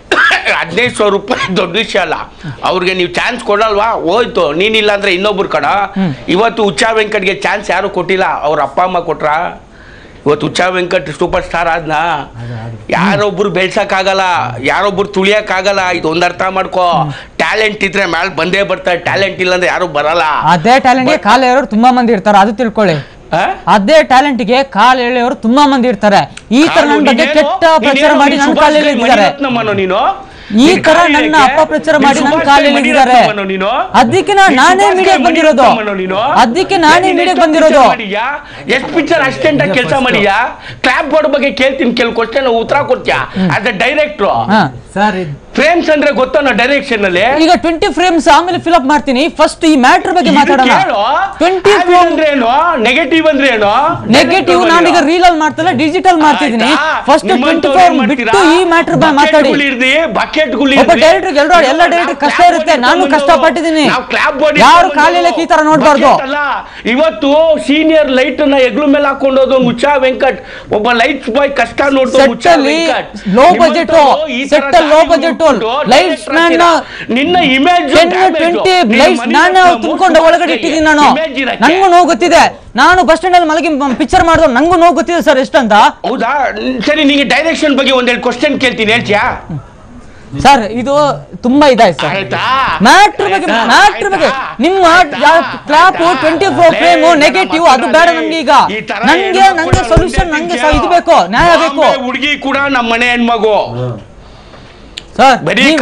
15,000 ರೂಪಾಯಿ ದೊಡ್ಡ ವಿಷಯ ಅಲ್ಲ. ಅವ್ರಿಗೆ ನೀವು ಚಾನ್ಸ್ ಕೊಡಲ್ವಾ? ಹೋಯ್ತು, ನೀನಿಲ್ಲ ಅಂದ್ರೆ ಇನ್ನೊಬ್ರು ಕಡ. ಇವತ್ತು ಹುಚ್ಚ ವೆಂಕಟ್ಗೆ ಚಾನ್ಸ್ ಯಾರು ಕೊಟ್ಟಿಲ್ಲ, ಅವ್ರ ಅಪ್ಪ ಅಮ್ಮ ಕೊಟ್ರ? ಇವತ್ತು ಹುಚ್ಚ ವೆಂಕಟ್ ಸೂಪರ್ ಸ್ಟಾರ್ ಆದ್ನ. ಯಾರೊಬ್ರು ಬೆಳ್ಸಕ್ಕಾಗಲ್ಲ, ಯಾರೊಬ್ರು ತುಳಿಯಕ್ಕಾಗಲ್ಲ. ಇದೊಂದು ಅರ್ಥ ಮಾಡ್ಕೋ. ಟ್ಯಾಲೆಂಟ್ ಇದ್ರೆ ಮ್ಯಾಲ್ ಬಂದೇ ಬರ್ತಾರೆ, ಟ್ಯಾಲೆಂಟ್ ಇಲ್ಲ ಅಂದ್ರೆ ಯಾರು ಬರಲ್ಲ. ಅದೇ ಟ್ಯಾಲೆಂಟ್ಗೆ ಕಾಲ ಹೇಳೋರು ತುಂಬಾ ಮಂದಿ ಇರ್ತಾರೆ, ಅದು ತಿಳ್ಕೊಳ್ಳಿ. ಅದೇ ಟ್ಯಾಲೆಂಟ್ಗೆ ಕಾಲ್ ಎಳೆಯವರು ತುಂಬಾ ಮಂದಿ ಇರ್ತಾರೆ. ಈ ತರ ನನ್ನ ಬಗ್ಗೆ ಕೆಟ್ಟ ಪ್ರಚಾರ ಮಾಡಿ ನನ್ನ ಕಾಲ ಎಳೆದಿದ್ದಾರೆ. ನೀನು ಈ ತರ ನನ್ನ ಅಪಪ್ರಚಾರ ಮಾಡಿ ನನ್ನ ಕಾಲ ಎಳೆದಿದ್ದಾರೆ. ಅದಕ್ಕೆ ನಾನೇ ಮೀಡಿಯಾಗೆ ಬಂದಿರೋದು. ಅದಕ್ಕೆ ನಾನೇ ಮೀಡಿಯಾಗೆ ಬಂದಿರೋದು. ಎಷ್ಟು ಪಿಕ್ಚರ್ ಅಸಿಸ್ಟೆಂಟ್ ಆಗಿ ಕೆಲಸ ಮಾಡಿಯಾ? ಕ್ಲಾಪ್ ಬೋರ್ಡ್ ಬಗ್ಗೆ ಕೇಳ್ತೀನಿ, ಕೆಲವು ಕ್ವಶನ್ ಉತ್ತರ ಕೊಡ್ತೀಯಾ ಆಸ್ ಎ ಡೈರೆಕ್ಟ್ರು? ಫ್ರೇಮ್ಸ್ ಅಂದ್ರೆ ಗೊತ್ತಾನ ಡೈರೆಕ್ಷನ್ ಅಲ್ಲಿ? ಈಗ 20 ಫ್ರೇಮ್ಸ್ ಆಮೇಲೆ ಫಿಲ್ ಮಾಡ್ತೀನಿ. ಫಸ್ಟ್ ಈ ಮ್ಯಾಟರ್ ಬಗ್ಗೆ ಮಾತಾಡೋಣ. 20 ಫ್ರೇಮ್ ಅಂದ್ರೆ ಏನು, ನೆಗೆಟಿವ್ ಅಂದ್ರೆ ಏನು? ನೆಗೆಟಿವ್ ನಾನೀಗ ರೀಲ್ ಅಲ್ಲಿ ಮಾಡ್ತಿಲ್ಲ, ಡಿಜಿಟಲ್ ಮಾಡ್ತಿದ್ದೀನಿ. ಫಸ್ಟ್ 20 ಫ್ರೇಮ್ ಬಿಟ್ಟು ಈ ಮ್ಯಾಟರ್ ಬಗ್ಗೆ ಮಾತಾಡಿ. ಒಬ್ಬ ಡೈರೆಕ್ಟರ್ ಎಲ್ಲ ಡೈರೆಕ್ಟರ್ ಕಷ್ಟ ಇರುತ್ತೆ, ನಾನು ಕಷ್ಟ ಪಟ್ಟಿದ್ದೀನಿ. ಯಾರು ಕಾಲಿಲಕ್ಕೆ ಈ ತರ ನೋಡ್ಬಾರ್ದು. ಇವತ್ತು ಸೀನಿಯರ್ ಲೈಟ್ ನ ಎಗ್ಲು ಮೇಲೆ ಹಾಕೊಂಡೋದು ಹುಚ್ಚ ವೆಂಕಟ್, ಒಬ್ಬ ಲೈಟ್ಸ್ ಬಾಯ್ ಕಷ್ಟ ನೋಡ್ತಾ Huccha Venkat. Low budget set, low budget lights man ನಿನ್ನ ಇಮೇಜ್ 20 ಲೈಟ್ಸ್ ನಾನು ತುಂಬಿಕೊಂಡು ಒಳಗಡೆ ಇಟ್ಟಿದ್ದೀನಿ. ನಾನು ನಂಗೂ ನೋವು ಗೊತ್ತಿದೆ. ನಾನು ಬಸ್ ಸ್ಟ್ಯಾಂಡ್ ಅಲ್ಲಿ ಮಲಗಿ ಪಿಕ್ಚರ್ ಮಾಡಿದ್ರು, ನಂಗೂ ನೋವು ಗೊತ್ತಿದೆ ಸರ್ ಎಷ್ಟಂತ. ಹೌದಾ? ಸರಿ, ನಿಮಗೆ ಡೈರೆಕ್ಷನ್ ಬಗ್ಗೆ ಒಂದೆರಡು ಕ್ವಶನ್ ಕೇಳ್ತೀನಿ, ಹೇಳ್ತೀಯಾ ಸರ್? ಇದು ತುಂಬಾ ಇದಾಯ್ತು ಸರ್. ಮ್ಯಾಟ್ರ್ ಬಗ್ಗೆ ನಿಮ್ಮ ಕ್ಲಾಪ್ 24 ಫ್ರೇಮ್ ನೆಗೆಟಿವ್ ಅದು ಬೇಡ ನಮ್ಗೆ. ಈಗ ನಂಗೆ ಸೊಲ್ಯೂಷನ್, ನಂಗೆ ಇದು ಬೇಕು, ನ್ಯಾಯ ಬೇಕು. ಹುಡುಗಿ ಕೂಡ ನಮ್ಮ ಮನೆ ಹೆಣ್ಮಗು ಸರ್.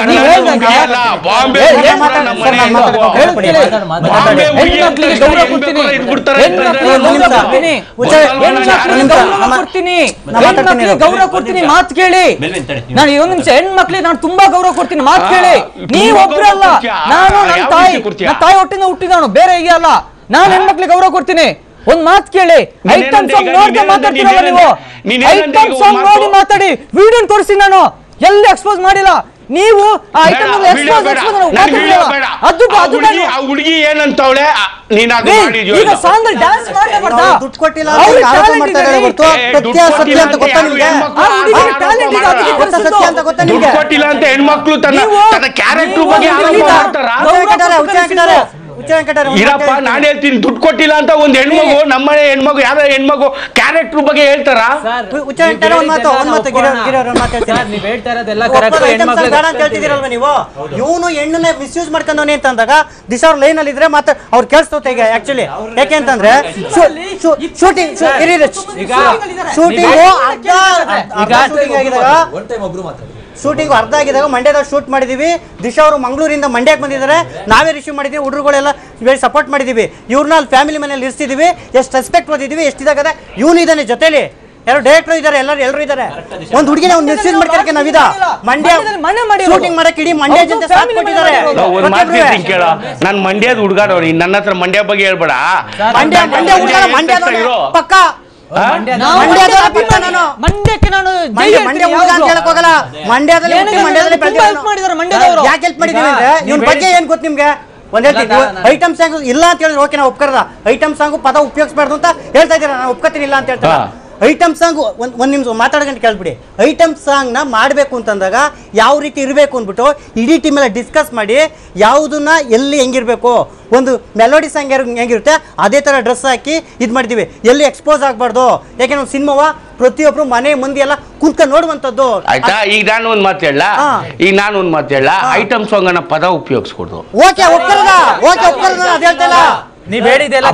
ಗೌರವ ಕೊಡ್ತೀನಿ, ಮಾತು ಕೇಳಿ. ನಾನು 1 ನಿಮಿಷ, ಹೆಣ್ಮಕ್ಳಿಗೆ ನಾನು ತುಂಬಾ ಗೌರವ ಕೊಡ್ತೀನಿ, ಮಾತು ಕೇಳಿ. ನೀವ್ ಒಬ್ರಲ್ಲ, ನಾನು ನನ್ನ ತಾಯಿ ಹೊಟ್ಟಿಂದ ಹುಟ್ಟಿದವನು, ಬೇರೆ ಹೀಗೆ ಅಲ್ಲ. ನಾನು ಹೆಣ್ಮಕ್ಳಿಗೆ ಗೌರವ ಕೊಡ್ತೀನಿ. ಒಂದ್ ಮಾತು ಕೇಳಿ. ಐಟಮ್ ಸಾಂಗ್ ನೋಡ್ದೆ ಮಾತಾಡ್ತೀರಲ್ಲ ನೀವು. ಐಟಮ್ ಸಾಂಗ್ ನೋಡಿ ಮಾತಾಡಿ. ವಿಡಿಯೋ ತೋರಿಸಿ, ನಾನು ಎಲ್ಲಿ ಎಕ್ಸ್ಪೋಸ್ ಮಾಡಿಲ್ಲ. ನೀವು ಹುಡುಗಿ ಏನಂತವಳೆ, ಈಗ ಸಾಂಗ್ ಡ್ಯಾನ್ಸ್ ಮಾಡಬಾರ್ದಾ? ದುಡ್ಡು ಕೊಟ್ಟಿಲ್ಲ ಆರೋಪ ಮಾಡ್ತಾ ಇದ್ದಾರೆ ಹೊರತು ಸತ್ಯ ಅಂತ ಗೊತ್ತಾ ನಿಮಗೆ? ಸತ್ಯ ಅಂತ ಗೊತ್ತಾ ನಿಮಗೆ? ದುಡ್ಡು ಕೊಟ್ಟಿಲ್ಲ ಅಂತ ಹೆಣ್ಮಕ್ಳು ತನ್ನ ಕ್ಯಾರೆಕ್ಟರ್ ಬಗ್ಗೆ ಆರೋಪ ಮಾಡ್ತಾರ? ಇರಪ್ಪ, ನಾನು ಹೇಳ್ತೀನಿ, ದುಡ್ಡು ಕೊಟ್ಟಿಲ್ಲ ಅಂತ ಒಂದು ಹೆಣ್ಮಗು, ನಮ್ಮನೆ ಹೆಣ್ಮಗು, ಯಾರ ಹೆಣ್ಮಗು ಕ್ಯಾರೆಕ್ಟರ್ ಬಗ್ಗೆ ಹೇಳ್ತಾರ? ನೀವು ಇವನು ಹೆಣ್ಣನ್ನ ಮಿಸ್ಯೂಸ್ ಮಾಡ್ಕೊಂಡವನಿ ಅಂತಂದಾಗ ದಿಶಾ ಅವ್ರ ಲೈನ್ ಅಲ್ಲಿ ಇದ್ರೆ ಮತ್ತೆ ಅವ್ರು ಕೇಳಿಸ್ತೋತ. ಈಗ ಆಕ್ಚುಲಿ ಯಾಕೆ ಅಂತಂದ್ರೆ ಶೂಟಿಂಗ್ ಶೂಟಿಂಗ್ ಅರ್ಧ ಆಗಿದಾಗ ಮಂಡ್ಯದಾಗ ಶೂಟ್ ಮಾಡಿದೀವಿ. ದಿಶಾ ಅವರು ಮಂಗಳೂರಿಂದ ಮಂಡ್ಯಕ್ಕೆ ಬಂದಿದ್ದಾರೆ, ನಾವೇ ರಿಸೀವ್ ಮಾಡಿದೀವಿ. ಹುಡುಗರುಗಳೆಲ್ಲ ಸಪೋರ್ಟ್ ಮಾಡಿದೀವಿ. ಇವ್ರನ್ನ ಅಲ್ಲಿ ಫ್ಯಾಮಿಲಿ ಮನೇಲಿ ಇರಿಸಿದೀವಿ. ಎಷ್ಟು ರೆಸ್ಪೆಕ್ಟ್ ಓದಿದೀವಿ, ಎಷ್ಟಿದಾಗದ. ಇವನು ಇದ್ದಾನೆ ಜೊತೆಲಿ, ಯಾರು ಡೈರೆಕ್ಟರ್ ಇದ್ದಾರೆ, ಎಲ್ಲರೂ ಇದ್ದಾರೆ. ಒಂದು ಹುಡುಗಿನ ಒಂದು ಮಿಸ್ಯೂಸ್ ಮಾಡ್ತಾರೆ ನಾವಿದ ಮಂಡ್ಯ ಶೂಟಿಂಗ್ ಮಾಡಕ್ಕೆ ಇಡೀ ಮಂಡ್ಯ ಜೊತೆ ಸಾಥ್ ಕೊಟ್ಟಿದ್ದಾರೆ. ನಾನು ಮಂಡ್ಯದ ಹುಡುಗಾಡೋರಿ, ನನ್ನ ಹತ್ರ ಮಂಡ್ಯ ಬಗ್ಗೆ ಹೇಳ್ಬೇಡ. ಮಂಡ್ಯ ಪಕ್ಕ ಮಂಡ್ಯಕ್ಕೆ ನಾನು ಮಂಡ್ಯ ಹುಡುಗ ಅಂತ ಹೇಳಕ್ ಹೋಗಲ್ಲ. ಮಂಡ್ಯದಲ್ಲಿ ಯಾಕೆ ಹೆಲ್ಪ್ ಮಾಡಿದೀವಿ ಅಂದ್ರೆ ಇವ್ನ ಬಗ್ಗೆ ಏನ್ ಗೊತ್ತು ನಿಮ್ಗೆ? ಒಂದ್ ಹೇಳ್ತೀನಿ, ಐಟಮ್ ಸಾಂಗ್ ಇಲ್ಲ ಅಂತ ಹೇಳಿದ್ರೆ ಓಕೆ ನಾವು ಒಪ್ಕರದ. ಐಟಮ್ ಸಾಂಗ್ ಪದ ಉಪಯೋಗಿಸಬಾರ್ದು ಅಂತ ಹೇಳ್ತಾ ಇದ್ದೀರಾ, ನಾನು ಒಪ್ಕೋತೀನಿ ಇಲ್ಲ ಅಂತ ಹೇಳ್ತಾರೆ. ಐಟಮ್ ಸಾಂಗ್ ಒಂದ್ ನಿಮಿಷ ಮಾತಾಡ್ಕೊಂಡು ಕೇಳ್ಬಿಡಿ. ಐಟಮ್ ಸಾಂಗ್ ನ ಮಾಡ್ಬೇಕು ಅಂತಂದಾಗ ಯಾವ ರೀತಿ ಇರಬೇಕು ಅಂದ್ಬಿಟ್ಟು ಇಡೀ ಟೀಮ್ ಎಲ್ಲ ಡಿಸ್ಕಸ್ ಮಾಡಿ ಯಾವುದನ್ನ ಎಲ್ಲಿ ಹೆಂಗಿರ್ಬೇಕು, ಒಂದು ಮೆಲೋಡಿ ಸಾಂಗ್ ಹೆಂಗಿರುತ್ತೆ ಅದೇ ತರ ಡ್ರೆಸ್ ಹಾಕಿ ಇದು ಮಾಡಿದೀವಿ. ಎಲ್ಲಿ ಎಕ್ಸ್ಪೋಸ್ ಆಗ್ಬಾರ್ದು, ಯಾಕೆ ನಾವು ಸಿನಿಮಾವ ಪ್ರತಿಯೊಬ್ರು ಮನೆ ಮಂದಿ ಎಲ್ಲ ಕುಂತ್ಕೊಂಡು ನೋಡುವಂತದ್ದು. ಆಯ್ತಾ? ಈಗ ನಾನು ಒಂದ್ ಮಾತು ಹೇಳ, ಐಟಮ್ ಸಾಂಗ್ ಅನ್ನ ಪದ ಉಪಯೋಗಿಸ್ಕೊಡ್ದು. ಓಕೆ ಒಪ್ಕರದ, ಓಕೆ ಒಪ್ಕರದ, ಅದ್ ಹೇಳ್ತಲ್ಲ. ನೀವ್ ಹೇಳಿದೆಲ್ಲ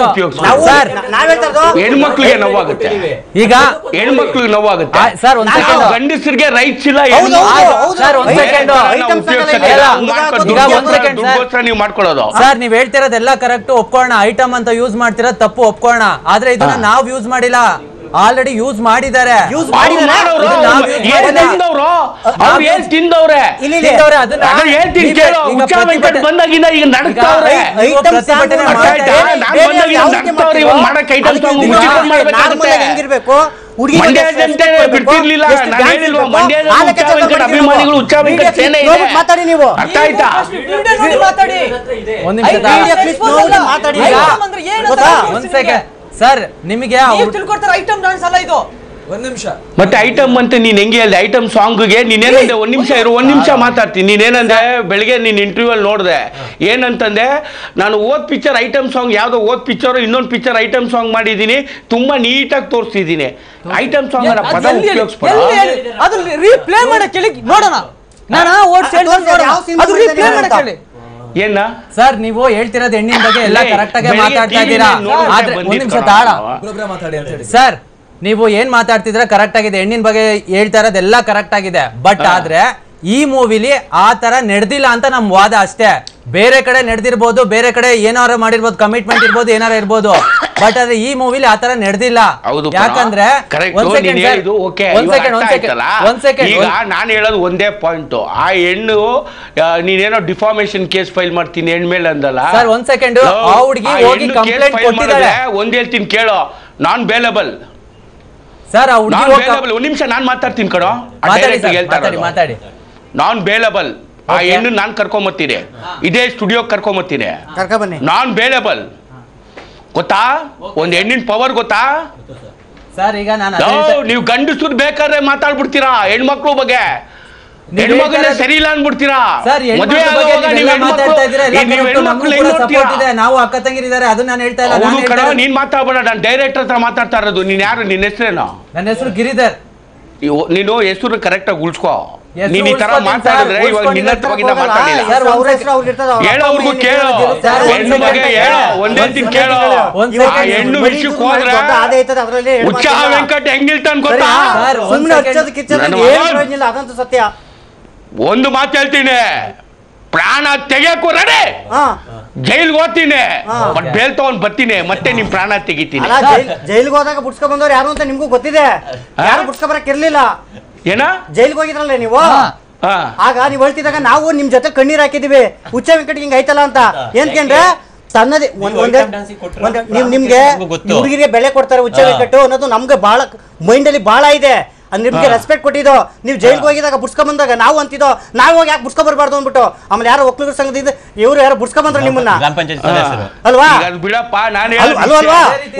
ಹೆಣ್ಮಕ್ಳಿಗೆ ನೋವಾಗುತ್ತೆ. ಈಗ ಹೆಣ್ಮಕ್ಳಿಗೆ ನೋವಾಗುತ್ತೆ ಸರ್. ಒಂದ್ ಸೆಕೆಂಡ್, ಗಂಡಸರಿಗೆ ರೈಟ್ಸ್ ಇಲ್ಲ. ಸರ್ ಒಂದ್ ಸೆಕೆಂಡ್, ನೀವು ಮಾಡ್ಕೊಳ್ಳೋದು. ಸರ್ ನೀವ್ ಹೇಳ್ತಿರೋದೆಲ್ಲ ಕರೆಕ್ಟ್, ಒಪ್ಕೊಳ್ಳೋಣ. ಐಟಮ್ ಅಂತ ಯೂಸ್ ಮಾಡ್ತಿರೋದು ತಪ್ಪು, ಒಪ್ಕೊಳ್ಳೋಣ. ಆದ್ರೆ ಇದನ್ನ ನಾವ್ ಯೂಸ್ ಮಾಡಿಲ್ಲ, ಆಲ್ರೆಡಿ ಯೂಸ್ ಮಾಡಿದ್ದಾರೆ. ಬಂದಾಗಿಂದ ಈಗ ನಡ್ತಾವ್ರೆ. ಬಿಡ್ತಿರ್ಲಿಲ್ಲ. ಅಭಿಮಾನಿಗಳು ಉಚ್ಚ ವೆಂಕಟ ಸೇನೆ ಮಾತಾಡಿ ನೀವು. ಅರ್ಥ ಆಯ್ತಾ? ಒಂದ್ ನಿಮಿಷ ಸರ್, ನಿಮಗೆ ಐಟಮ್ ಡಾನ್ಸ್ ಅಲ್ಲ ಇದು. ಒಂದ್ ನಿಮಿಷ ಮತ್ತೆ ಐಟಮ್ ಅಂತ ನೀನ್ ಹೆಂಗೆ ಹೇಳ್ದೆ? ಐಟಮ್ ಸಾಂಗ್ಗೆ ನೀನೇನಂದೆ? ಒಂದ್ ನಿಮಿಷ ಇರು, ಒಂದ್ ನಿಮಿಷ ಮಾತಾಡ್ತೀನಿ. ನೀನೇನಂದೆ ಬೆಳಿಗ್ಗೆ ನೀನ್ ಇಂಟರ್ವ್ಯೂ ಅಲ್ಲಿ ನೋಡ್ದೆ, ಏನಂತಂದೆ? ನಾನು ಓದ್ ಪಿಕ್ಚರ್ ಐಟಮ್ ಸಾಂಗ್ ಯಾವ್ದೋ ಓದ್ ಪಿಕ್ಚರ್ ಇನ್ನೊಂದು ಪಿಕ್ಚರ್ ಐಟಮ್ ಸಾಂಗ್ ಮಾಡಿದೀನಿ, ತುಂಬಾ ನೀಟಾಗಿ ತೋರಿಸ್ತಿದ್ದೀನಿ. ಐಟಮ್ ಸಾಂಗ್ ಅನ್ನ ಪದ ಉಪಯೋಗಿಸ್ಬೇಡ. ಅದು ರೀಪ್ಲೇ ಮಾಡಕ್ಕೆ ಹೇಳಿ ನೋಡೋಣ. ನಾನು ಓಡ್ ಸೇಲ್ ಅದು ರೀಪ್ಲೇ ಮಾಡಕ್ಕೆ ಹೇಳಿ. ಏನ ಸರ್ ನೀವು ಹೇಳ್ತಿರೋದು ಹೆಣ್ಣಿನ ಬಗ್ಗೆ ಎಲ್ಲ ಕರೆಕ್ಟ್ ಆಗಿ ಮಾತಾಡ್ತಾ ಇದ್ದೀರಾ. ಆದ್ರೆ ಒಂದ್ ನಿಮಿಷ ತಾಳ ಸರ್, ನೀವು ಏನ್ ಮಾತಾಡ್ತಿದ್ರೆ ಕರೆಕ್ಟ್ ಆಗಿದೆ. ಹೆಣ್ಣಿನ ಬಗ್ಗೆ ಹೇಳ್ತಾ ಇರೋದೆಲ್ಲ ಕರೆಕ್ಟ್ ಆಗಿದೆ. ಬಟ್ ಆದ್ರೆ ಈ ಮೂವಿಲಿ ಆ ತರ ನಡೆದಿಲ್ಲ ಅಂತ ನಮ್ ವಾದ ಅಷ್ಟೇ. ಬೇರೆ ಕಡೆ ನಡೆದಿರ್ಬೋದು, ಬೇರೆ ಕಡೆ ಏನಾರು ಮಾಡಿರ್ಬೋದು, ಕಮಿಟ್ಮೆಂಟ್ ಇರ್ಬೋದು, ಏನಾರ ಇರ್ಬೋದು. ಬಟ್ ಆದ್ರೆ ಈ ಮೂವಿಲಿ ಆ ತರ ನಡೆದಿಲ್ಲ. ಯಾಕಂದ್ರೆ ನಾನು ಹೇಳೋದು ಒಂದೇ ಪಾಯಿಂಟ್. ಆ ಹೆಣ್ಣು ನೀನೇನೋ ಡಿಫಾರ್ಮೇಶನ್ ಕೇಸ್ ಫೈಲ್ ಮಾಡ್ತೀನಿ ಹೆಣ್ಮೇಲೆ ಅಂದಲ್ಲ ಸರ್. ಒಂದ್ ಸೆಕೆಂಡ್, ಆ ಹುಡುಗಿ ಹೋಗಿ ಕಂಪ್ಲೇಂಟ್ ಕೊಟ್ಟಿದ್ದಾಳೆ. ಒಂದ್ ಹೇಳ್ತೀನಿ ಕೇಳೋ, ನಾನ್ ಬೇಲೇಬಲ್ ಸರ್. ಆ ಹುಡುಗಿ ಒಂದ್ ನಿಮಿಷ ನಾನ್ ಮಾತಾಡ್ತೀನಿ ಕಣೋ, ಮಾತಾಡಿ. ನಾನ್ ಬೇಲೇಬಲ್. ಆ ಹೆಣ್ಣು ನಾನ್ ಕರ್ಕೊಂಬತ್ತೀನಿ, ಇದೇ ಸ್ಟುಡಿಯೋ ಕರ್ಕೊಂಬತ್ತೀನಿ. ನಾನ್ ಬೇಲೇಬಲ್. ಗೊತ್ತಾ ಒಂದ್ ಹೆಣ್ಣಿನ ಪವರ್ ಗೊತ್ತಾ ಸರ್? ಈಗ ನೀವು ಗಂಡಸರು ಬೇಕಾದ್ರೆ ಮಾತಾಡ್ಬಿಡ್ತೀರಾ ಹೆಣ್ಮಕ್ಳು ಬಗ್ಗೆ. ಹೆಣ್ಮಕ್ಳು ಸರಿ ಇಲ್ಲ ಅನ್ಬಿಡ್ತೀರಾ. ನಾವು ಅಕ್ಕ ತಂಗಿರಿದ್ದಾರೆ, ಅದು ನಾನು ಹೇಳ್ತಾ ಇಲ್ಲ. ನೀನ್ ಮಾತಾಡ್ಬೇಡ, ನಾನು ಡೈರೆಕ್ಟರ್ ಹತ್ರ ಮಾತಾಡ್ತಾ ಇರೋದು. ನೀನ್ ಯಾರು? ನಿನ್ನ ಹೆಸರೇನು? ನನ್ನ ಹೆಸರು ಗಿರಿಧರ್. ನೀನು ಹೆಸರು ಕರೆಕ್ಟ್ ಆಗಿ ಉಳ್ಸ್ಕೋ. ನೀನ್ ಈ ತರ ಮಾತಾಡಿದ್ರೆ ಇವಾಗ ನಿನ್ನ ಹತ್ರವಾಗಿಂದ ಮಾತಾಡಿಲ್ಲ. ಹೇಳೋರ್ಗು ಕೇಳೋ, ಹೆಣ್ಣು ಬಗ್ಗೆ ಹೇಳೋ. ಒಂದೇ ತಿನ್ ಕೇಳೋ. ಹೆಣ್ಣು ವಿಷಯಕ್ಕೆ ಹೋದ್ರೆ ಉಚ್ಚ ವೆಂಕಟ್ ಹೆಂಗಿಲ್ತಾನ್ ಗೊತ್ತಾ? ಸತ್ಯ. ಒಂದು ಮಾತು ಹೇಳ್ತೀನಿ, ಪ್ರಾಣ ತೆಗಿಯಕ್ಕೂ ರೆಡಿ, ಜೈಲ್ಗೆ ಹೋಗ್ತೀನಿ, ಬಟ್ ಬೇಲ್ ತಗೊಂಡ್ ಬರ್ತೀನಿ, ಮತ್ತೆ ನಿಮ್ ಪ್ರಾಣ ತೆಗಿತೀನಿ. ಜೈಲ್ಗೆ ಹೋದಾಗ ಬುಡ್ಸ್ಕೊ ಬಂದವ್ರು ಯಾರು ಅಂತ ನಿಮ್ಗೂ ಗೊತ್ತಿದೆ. ಯಾರು ಬುಡ್ಸ್ಕೊ ಬರಕ್ ಇರ್ಲಿಲ್ಲ. ಏನ ಜೈಲ್ಗೆ ಹೋಗಿದ್ರಲ್ಲ ನೀವು, ಆಗ ನೀವ್ ಹೇಳ್ತಿದಾಗ ನಾವು ನಿಮ್ ಜೊತೆ ಕಣ್ಣೀರ್ ಹಾಕಿದೀವಿ. ಉಚ್ಚ ವೆಂಕಟ್ ಹಿಂಗ ಐತಲ್ಲ ಅಂತ. ಏನ್ಕಂದ್ರೆ ತನ್ನದೇ ನಿಮ್ಗೆ ಹುಡುಗಿರಿಗೆ ಬೆಲೆ ಕೊಡ್ತಾರೆ ಉಚ್ಚ ವೆಂಕಟ್ ಅನ್ನೋದು ನಮ್ಗೆ ಬಹಳ ಮೈಂಡ್ ಅಲ್ಲಿ ಬಹಳ ಇದೆ. ನಿಮ್ಗೆ ರೆಸ್ಪೆಕ್ಟ್ ಕೊಟ್ಟಿದ್ದು. ನೀವು ಜೈಲ್ಗೆ ಹೋಗಿದಾಗ ಬುಡ್ಸ್ಕೊ ಬಂದಾಗ ನಾವು ಅಂತಿದ್ದೋ, ನಾವು ಹೋಗಿ ಯಾಕೆ ಬುಡ್ಸ್ಕೊ ಬರ್ಬಾರ್ದು ಅಂದ್ಬಿಟ್ಟು. ಆಮೇಲೆ ಯಾರೋ ಒಕ್ಕಲಿಗರ ಸಂಘದಿಂದ ಇವ್ರು ಯಾರು ಬುಡ್ಸ್ಕೊ ಬಂದ್ರು ನಿಮ್ಮನ್ನ ಅಲ್ವಾ? ಬಿಡಪ್ಪ, ನಾನು ಅಲ್ವಾ?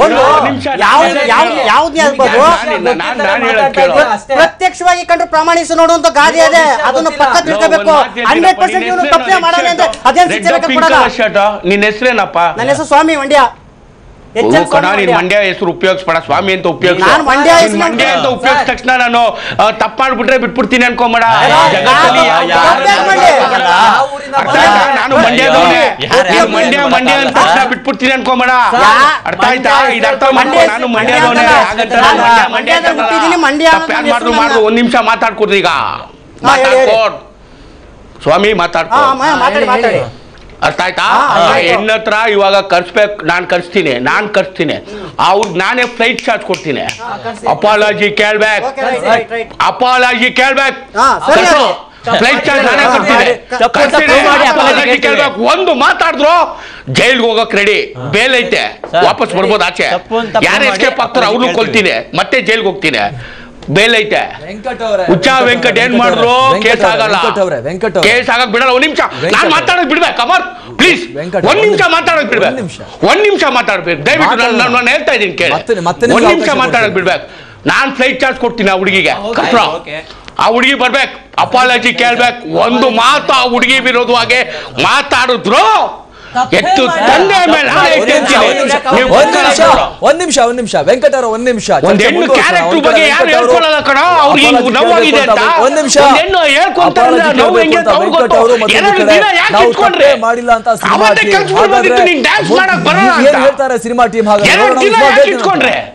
ಪ್ರತ್ಯಕ್ಷವಾಗಿ ಕಂಡ್ರೆ ಪ್ರಾಮಾಣಿಸಿ ನೋಡುವಂತ ಗಾದೆ ಅದೇ. ಅದನ್ನ ಪಕ್ಕ ತಿಳ್ಕೋಬೇಕು. 100% ತಪ್ಪೇ ಮಾಡೋಣ ಅಂದ್ರೆ ಅದೇನ್ ಶಿಕ್ಷೆ ಕೊಡಲ್ಲ. ನಿನ್ನ ಹೆಸರೇನಪ್ಪ? ನನ್ನ ಹೆಸರು ಸ್ವಾಮಿ ಮಂಡ್ಯ. ಮಂಡ್ಯ ಹೆಸರು ಉಪಯೋಗಿಸ್ಬೇಡ, ಸ್ವಾಮಿ ಅಂತ ಉಪಯೋಗಿಸ. ಮಂಡ್ಯ ಅಂತ ಉಪಯೋಗಿಸಿದ ತಕ್ಷಣ ನಾನು ತಪ್ಪ ಮಾಡ್ಬಿಟ್ರೆ ಬಿಟ್ಬಿಡ್ತೀನಿ ಅನ್ಕೊಂಬೇಡ. ನಾನು ಮಂಡ್ಯ ಅಂದ ತಕ್ಷಣ ಬಿಟ್ಬಿಡ್ತೀನಿ ಅನ್ಕೊಂಬೇಡ. ಅರ್ಥ ಆಯ್ತಾ? ಇದು ಅರ್ಥ ಮಾಡ್ಕೊ. ನಾನು ಮಂಡ್ಯದವನೇ. ಮಾಡ್ದು ಒಂದ್ ನಿಮಿಷ ಮಾತಾಡ್ಕೊಡ್ರಿ. ಈಗ ಮಾತಾಡ್ಕೊಡ್ ಸ್ವಾಮಿ, ಮಾತಾಡ್ಕೊ. ಅರ್ಥ ಆಯ್ತಾ? ಹೆಣ್ಣತ್ರ ಇವಾಗ ಕರ್ಸ್ಬೇಕು, ನಾನ್ ಕರ್ಸ್ತೀನಿ. ಅವ್ರಿಗೆ ನಾನೇ ಫ್ಲೈಟ್ ಚಾರ್ಜ್ ಕೊಡ್ತೀನಿ. ಅಪಾಲಜಿ ಕೇಳ್ಬೇಕು. ಫ್ಲೈಟ್ ಚಾರ್ಜ್ ನಾನೇ ಕೊಡ್ತೀನಿ. ಒಂದು ಮಾತಾಡಿದ್ರು ಜೈಲ್ಗೆ ಹೋಗಕ್ ರೆಡಿ, ಬೇಲ್ ಐತೆ, ವಾಪಸ್ ಬರ್ಬೋದು ಆಚೆ. ಯಾರು ಎಸ್ಕೇಪ್ ಆಗ್ತಾರೋ ಅವ್ರನ್ನೂ ಕೊಲ್ತೀನಿ, ಮತ್ತೆ ಜೈಲ್ಗೆ ಹೋಗ್ತೀನಿ, ಬೇಲ್ ಐತೆ. ಹುಚ್ಚ ವೆಂಕಟ್ ಏನ್ ಮಾಡಿದ್ರು ಕೇಸ್ ಆಗಲ್ಲ, ಕೇಸ್ ಆಗಕ್ ಬಿಡಲ್ಲ. ಒಂದ್ ನಿಮಿಷ ನಾನ್ ಮಾತಾಡಕ್ ಬಿಡ್ಬೇಕು ಅಮರ್, ಪ್ಲೀಸ್ ಒಂದ್ ನಿಮಿಷ ಮಾತಾಡಕ್ ಬಿಡ್ಬೇಕು, ಒಂದ್ ನಿಮಿಷ ಮಾತಾಡ್ಬೇಕು ದಯವಿಟ್ಟು. ನಾನು ಹೇಳ್ತಾ ಇದೀನಿ ಕೇಳಿ, ಒಂದ್ ನಿಮಿಷ ಮಾತಾಡಕ್ ಬಿಡ್ಬೇಕು. ನಾನ್ ಫ್ಲೈಟ್ ಚಾರ್ಜ್ ಕೊಡ್ತೀನಿ ಆ ಹುಡುಗಿಗೆ, ಆ ಹುಡುಗಿ ಬರ್ಬೇಕು, ಅಪಾಲಜಿ ಕೇಳ್ಬೇಕು. ಒಂದು ಮಾತು ಆ ಹುಡುಗಿ ವಿರೋಧವಾಗಿ ಮಾತಾಡಿದ್ರು ಎತ್ತು ತಂದೆ ಮೇಲೆ ಒಂದ್ ನಿಮಿಷ ವೆಂಕಟ್ ಅವರ ಒಂದ್ ನಿಮಿಷ. ಒಂದ್ ಹೆಣ್ಣು ಕ್ಯಾರೆಕ್ಟರ್ ಬಗ್ಗೆ ಯಾರು ಹೇಳ್ಕೊಳ್ಳಲ್ಲ ಕಣ, ಅವ್ರಿಗೆ ನೋವಾಗಿದೆ ಅಂತ. ಒಂದ್ ನಿಮಿಷ ಹೆಣ್ಣು ಹೇಳ್ಕೊಂತಾರೆ ನೋವು ಹೆಂಗೆ ಅಂತ ಅವ್ರಿಗೆ ಗೊತ್ತು. ಎರಡು ದಿನ ಯಾಕೆ ಇಟ್ಕೊಂಡ್ರೆ ಮಾಡಿಲ್ಲ ಅಂತ ಅವತ್ತೇ ಕೆಲ್ಸ ಮಾಡ್ಬೇಕಿತ್ತು, ನೀನ್ ಡ್ಯಾನ್ಸ್ ಮಾಡಕ್ ಬರಲ್ಲ ಅಂತ. ಹೇಳ್ತಾರೆ ಸಿನಿಮಾ ಟೀಮ್. ಎರಡು ದಿನ ಯಾಕೆ ಇಟ್ಕೊಂಡ್ರೆ